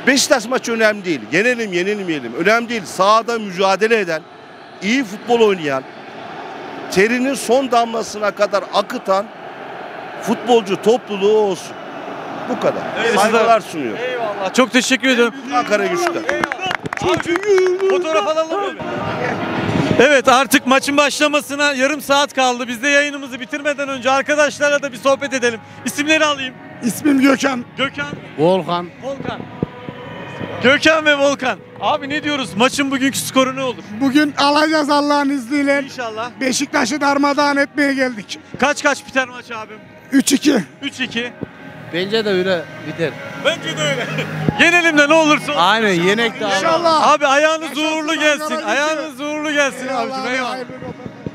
Beşiktaş maçı önemli değil. Yenelim, yenilmeyelim. Önemli değil. Sahada mücadele eden, iyi futbol oynayan, terinin son damlasına kadar akıtan futbolcu topluluğu olsun. Bu kadar. Evet, Saygılar size- sunuyor. Eyvallah. Çok teşekkür ederim. Ankara Güç'ten. Fotoğraf alalım mı? Evet, artık maçın başlamasına yarım saat kaldı. Biz de yayınımızı bitirmeden önce arkadaşlarla da bir sohbet edelim. İsimleri alayım. İsmim Gökhan. Gökhan. Volkan. Volkan. Gökhan ve Volkan. Abi ne diyoruz? Maçın bugünkü skoru ne olur? Bugün alacağız Allah'ın izniyle. İnşallah. Beşiktaş'ı darmadağın etmeye geldik. Kaç kaç biter maç abim? üç iki. üç iki. Bence de öyle biter. Bence de öyle. Yenelim de ne olursa olsun. Aynen, yenek de abi. İnşallah. Abi ayağınız uğurlu gelsin. Ayağınız uğurlu gelsin abicim. Eyvallah, Eyvallah. hayırlı olsun.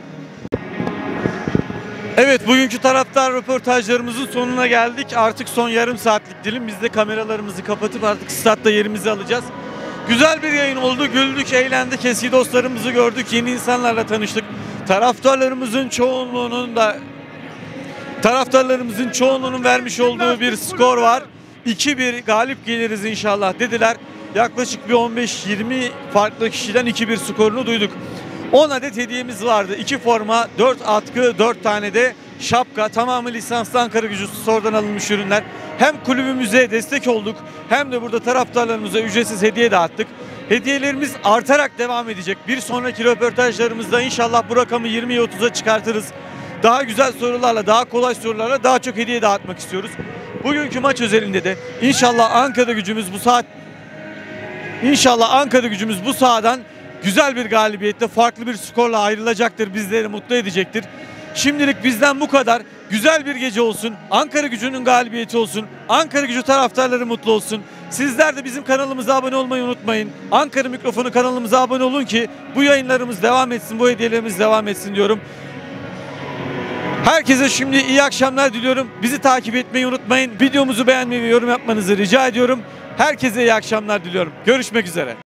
Evet, bugünkü taraftar röportajlarımızın sonuna geldik. Artık son yarım saatlik dilim. Biz de kameralarımızı kapatıp artık statta yerimizi alacağız. Güzel bir yayın oldu. Güldük, eğlendik. Eski dostlarımızı gördük. Yeni insanlarla tanıştık. Taraftarlarımızın çoğunluğunun da taraftarlarımızın çoğunluğunun vermiş olduğu bir skor var. iki bir galip geliriz inşallah dediler. Yaklaşık bir on beş yirmi farklı kişiden iki bir skorunu duyduk. on adet hediyemiz vardı. iki forma, dört atkı, dört tane de şapka. Tamamı lisanslı Ankara Gücü Store'dan alınmış ürünler. Hem kulübümüze destek olduk hem de burada taraftarlarımıza ücretsiz hediye dağıttık. Hediyelerimiz artarak devam edecek. Bir sonraki röportajlarımızda inşallah bu rakamı yirmiye otuza çıkartırız. Daha güzel sorularla, daha kolay sorularla daha çok hediye dağıtmak istiyoruz. Bugünkü maç özelinde de inşallah Ankara Gücümüz bu saat İnşallah Ankara Gücümüz bu sahadan güzel bir galibiyetle, farklı bir skorla ayrılacaktır. Bizleri mutlu edecektir. Şimdilik bizden bu kadar. Güzel bir gece olsun. Ankara Gücü'nün galibiyeti olsun. Ankara Gücü taraftarları mutlu olsun. Sizler de bizim kanalımıza abone olmayı unutmayın. Ankara Mikrofonu kanalımıza abone olun ki bu yayınlarımız devam etsin, bu hediyelerimiz devam etsin diyorum. Herkese şimdi iyi akşamlar diliyorum. Bizi takip etmeyi unutmayın. Videomuzu beğenmeyi ve yorum yapmanızı rica ediyorum. Herkese iyi akşamlar diliyorum. Görüşmek üzere.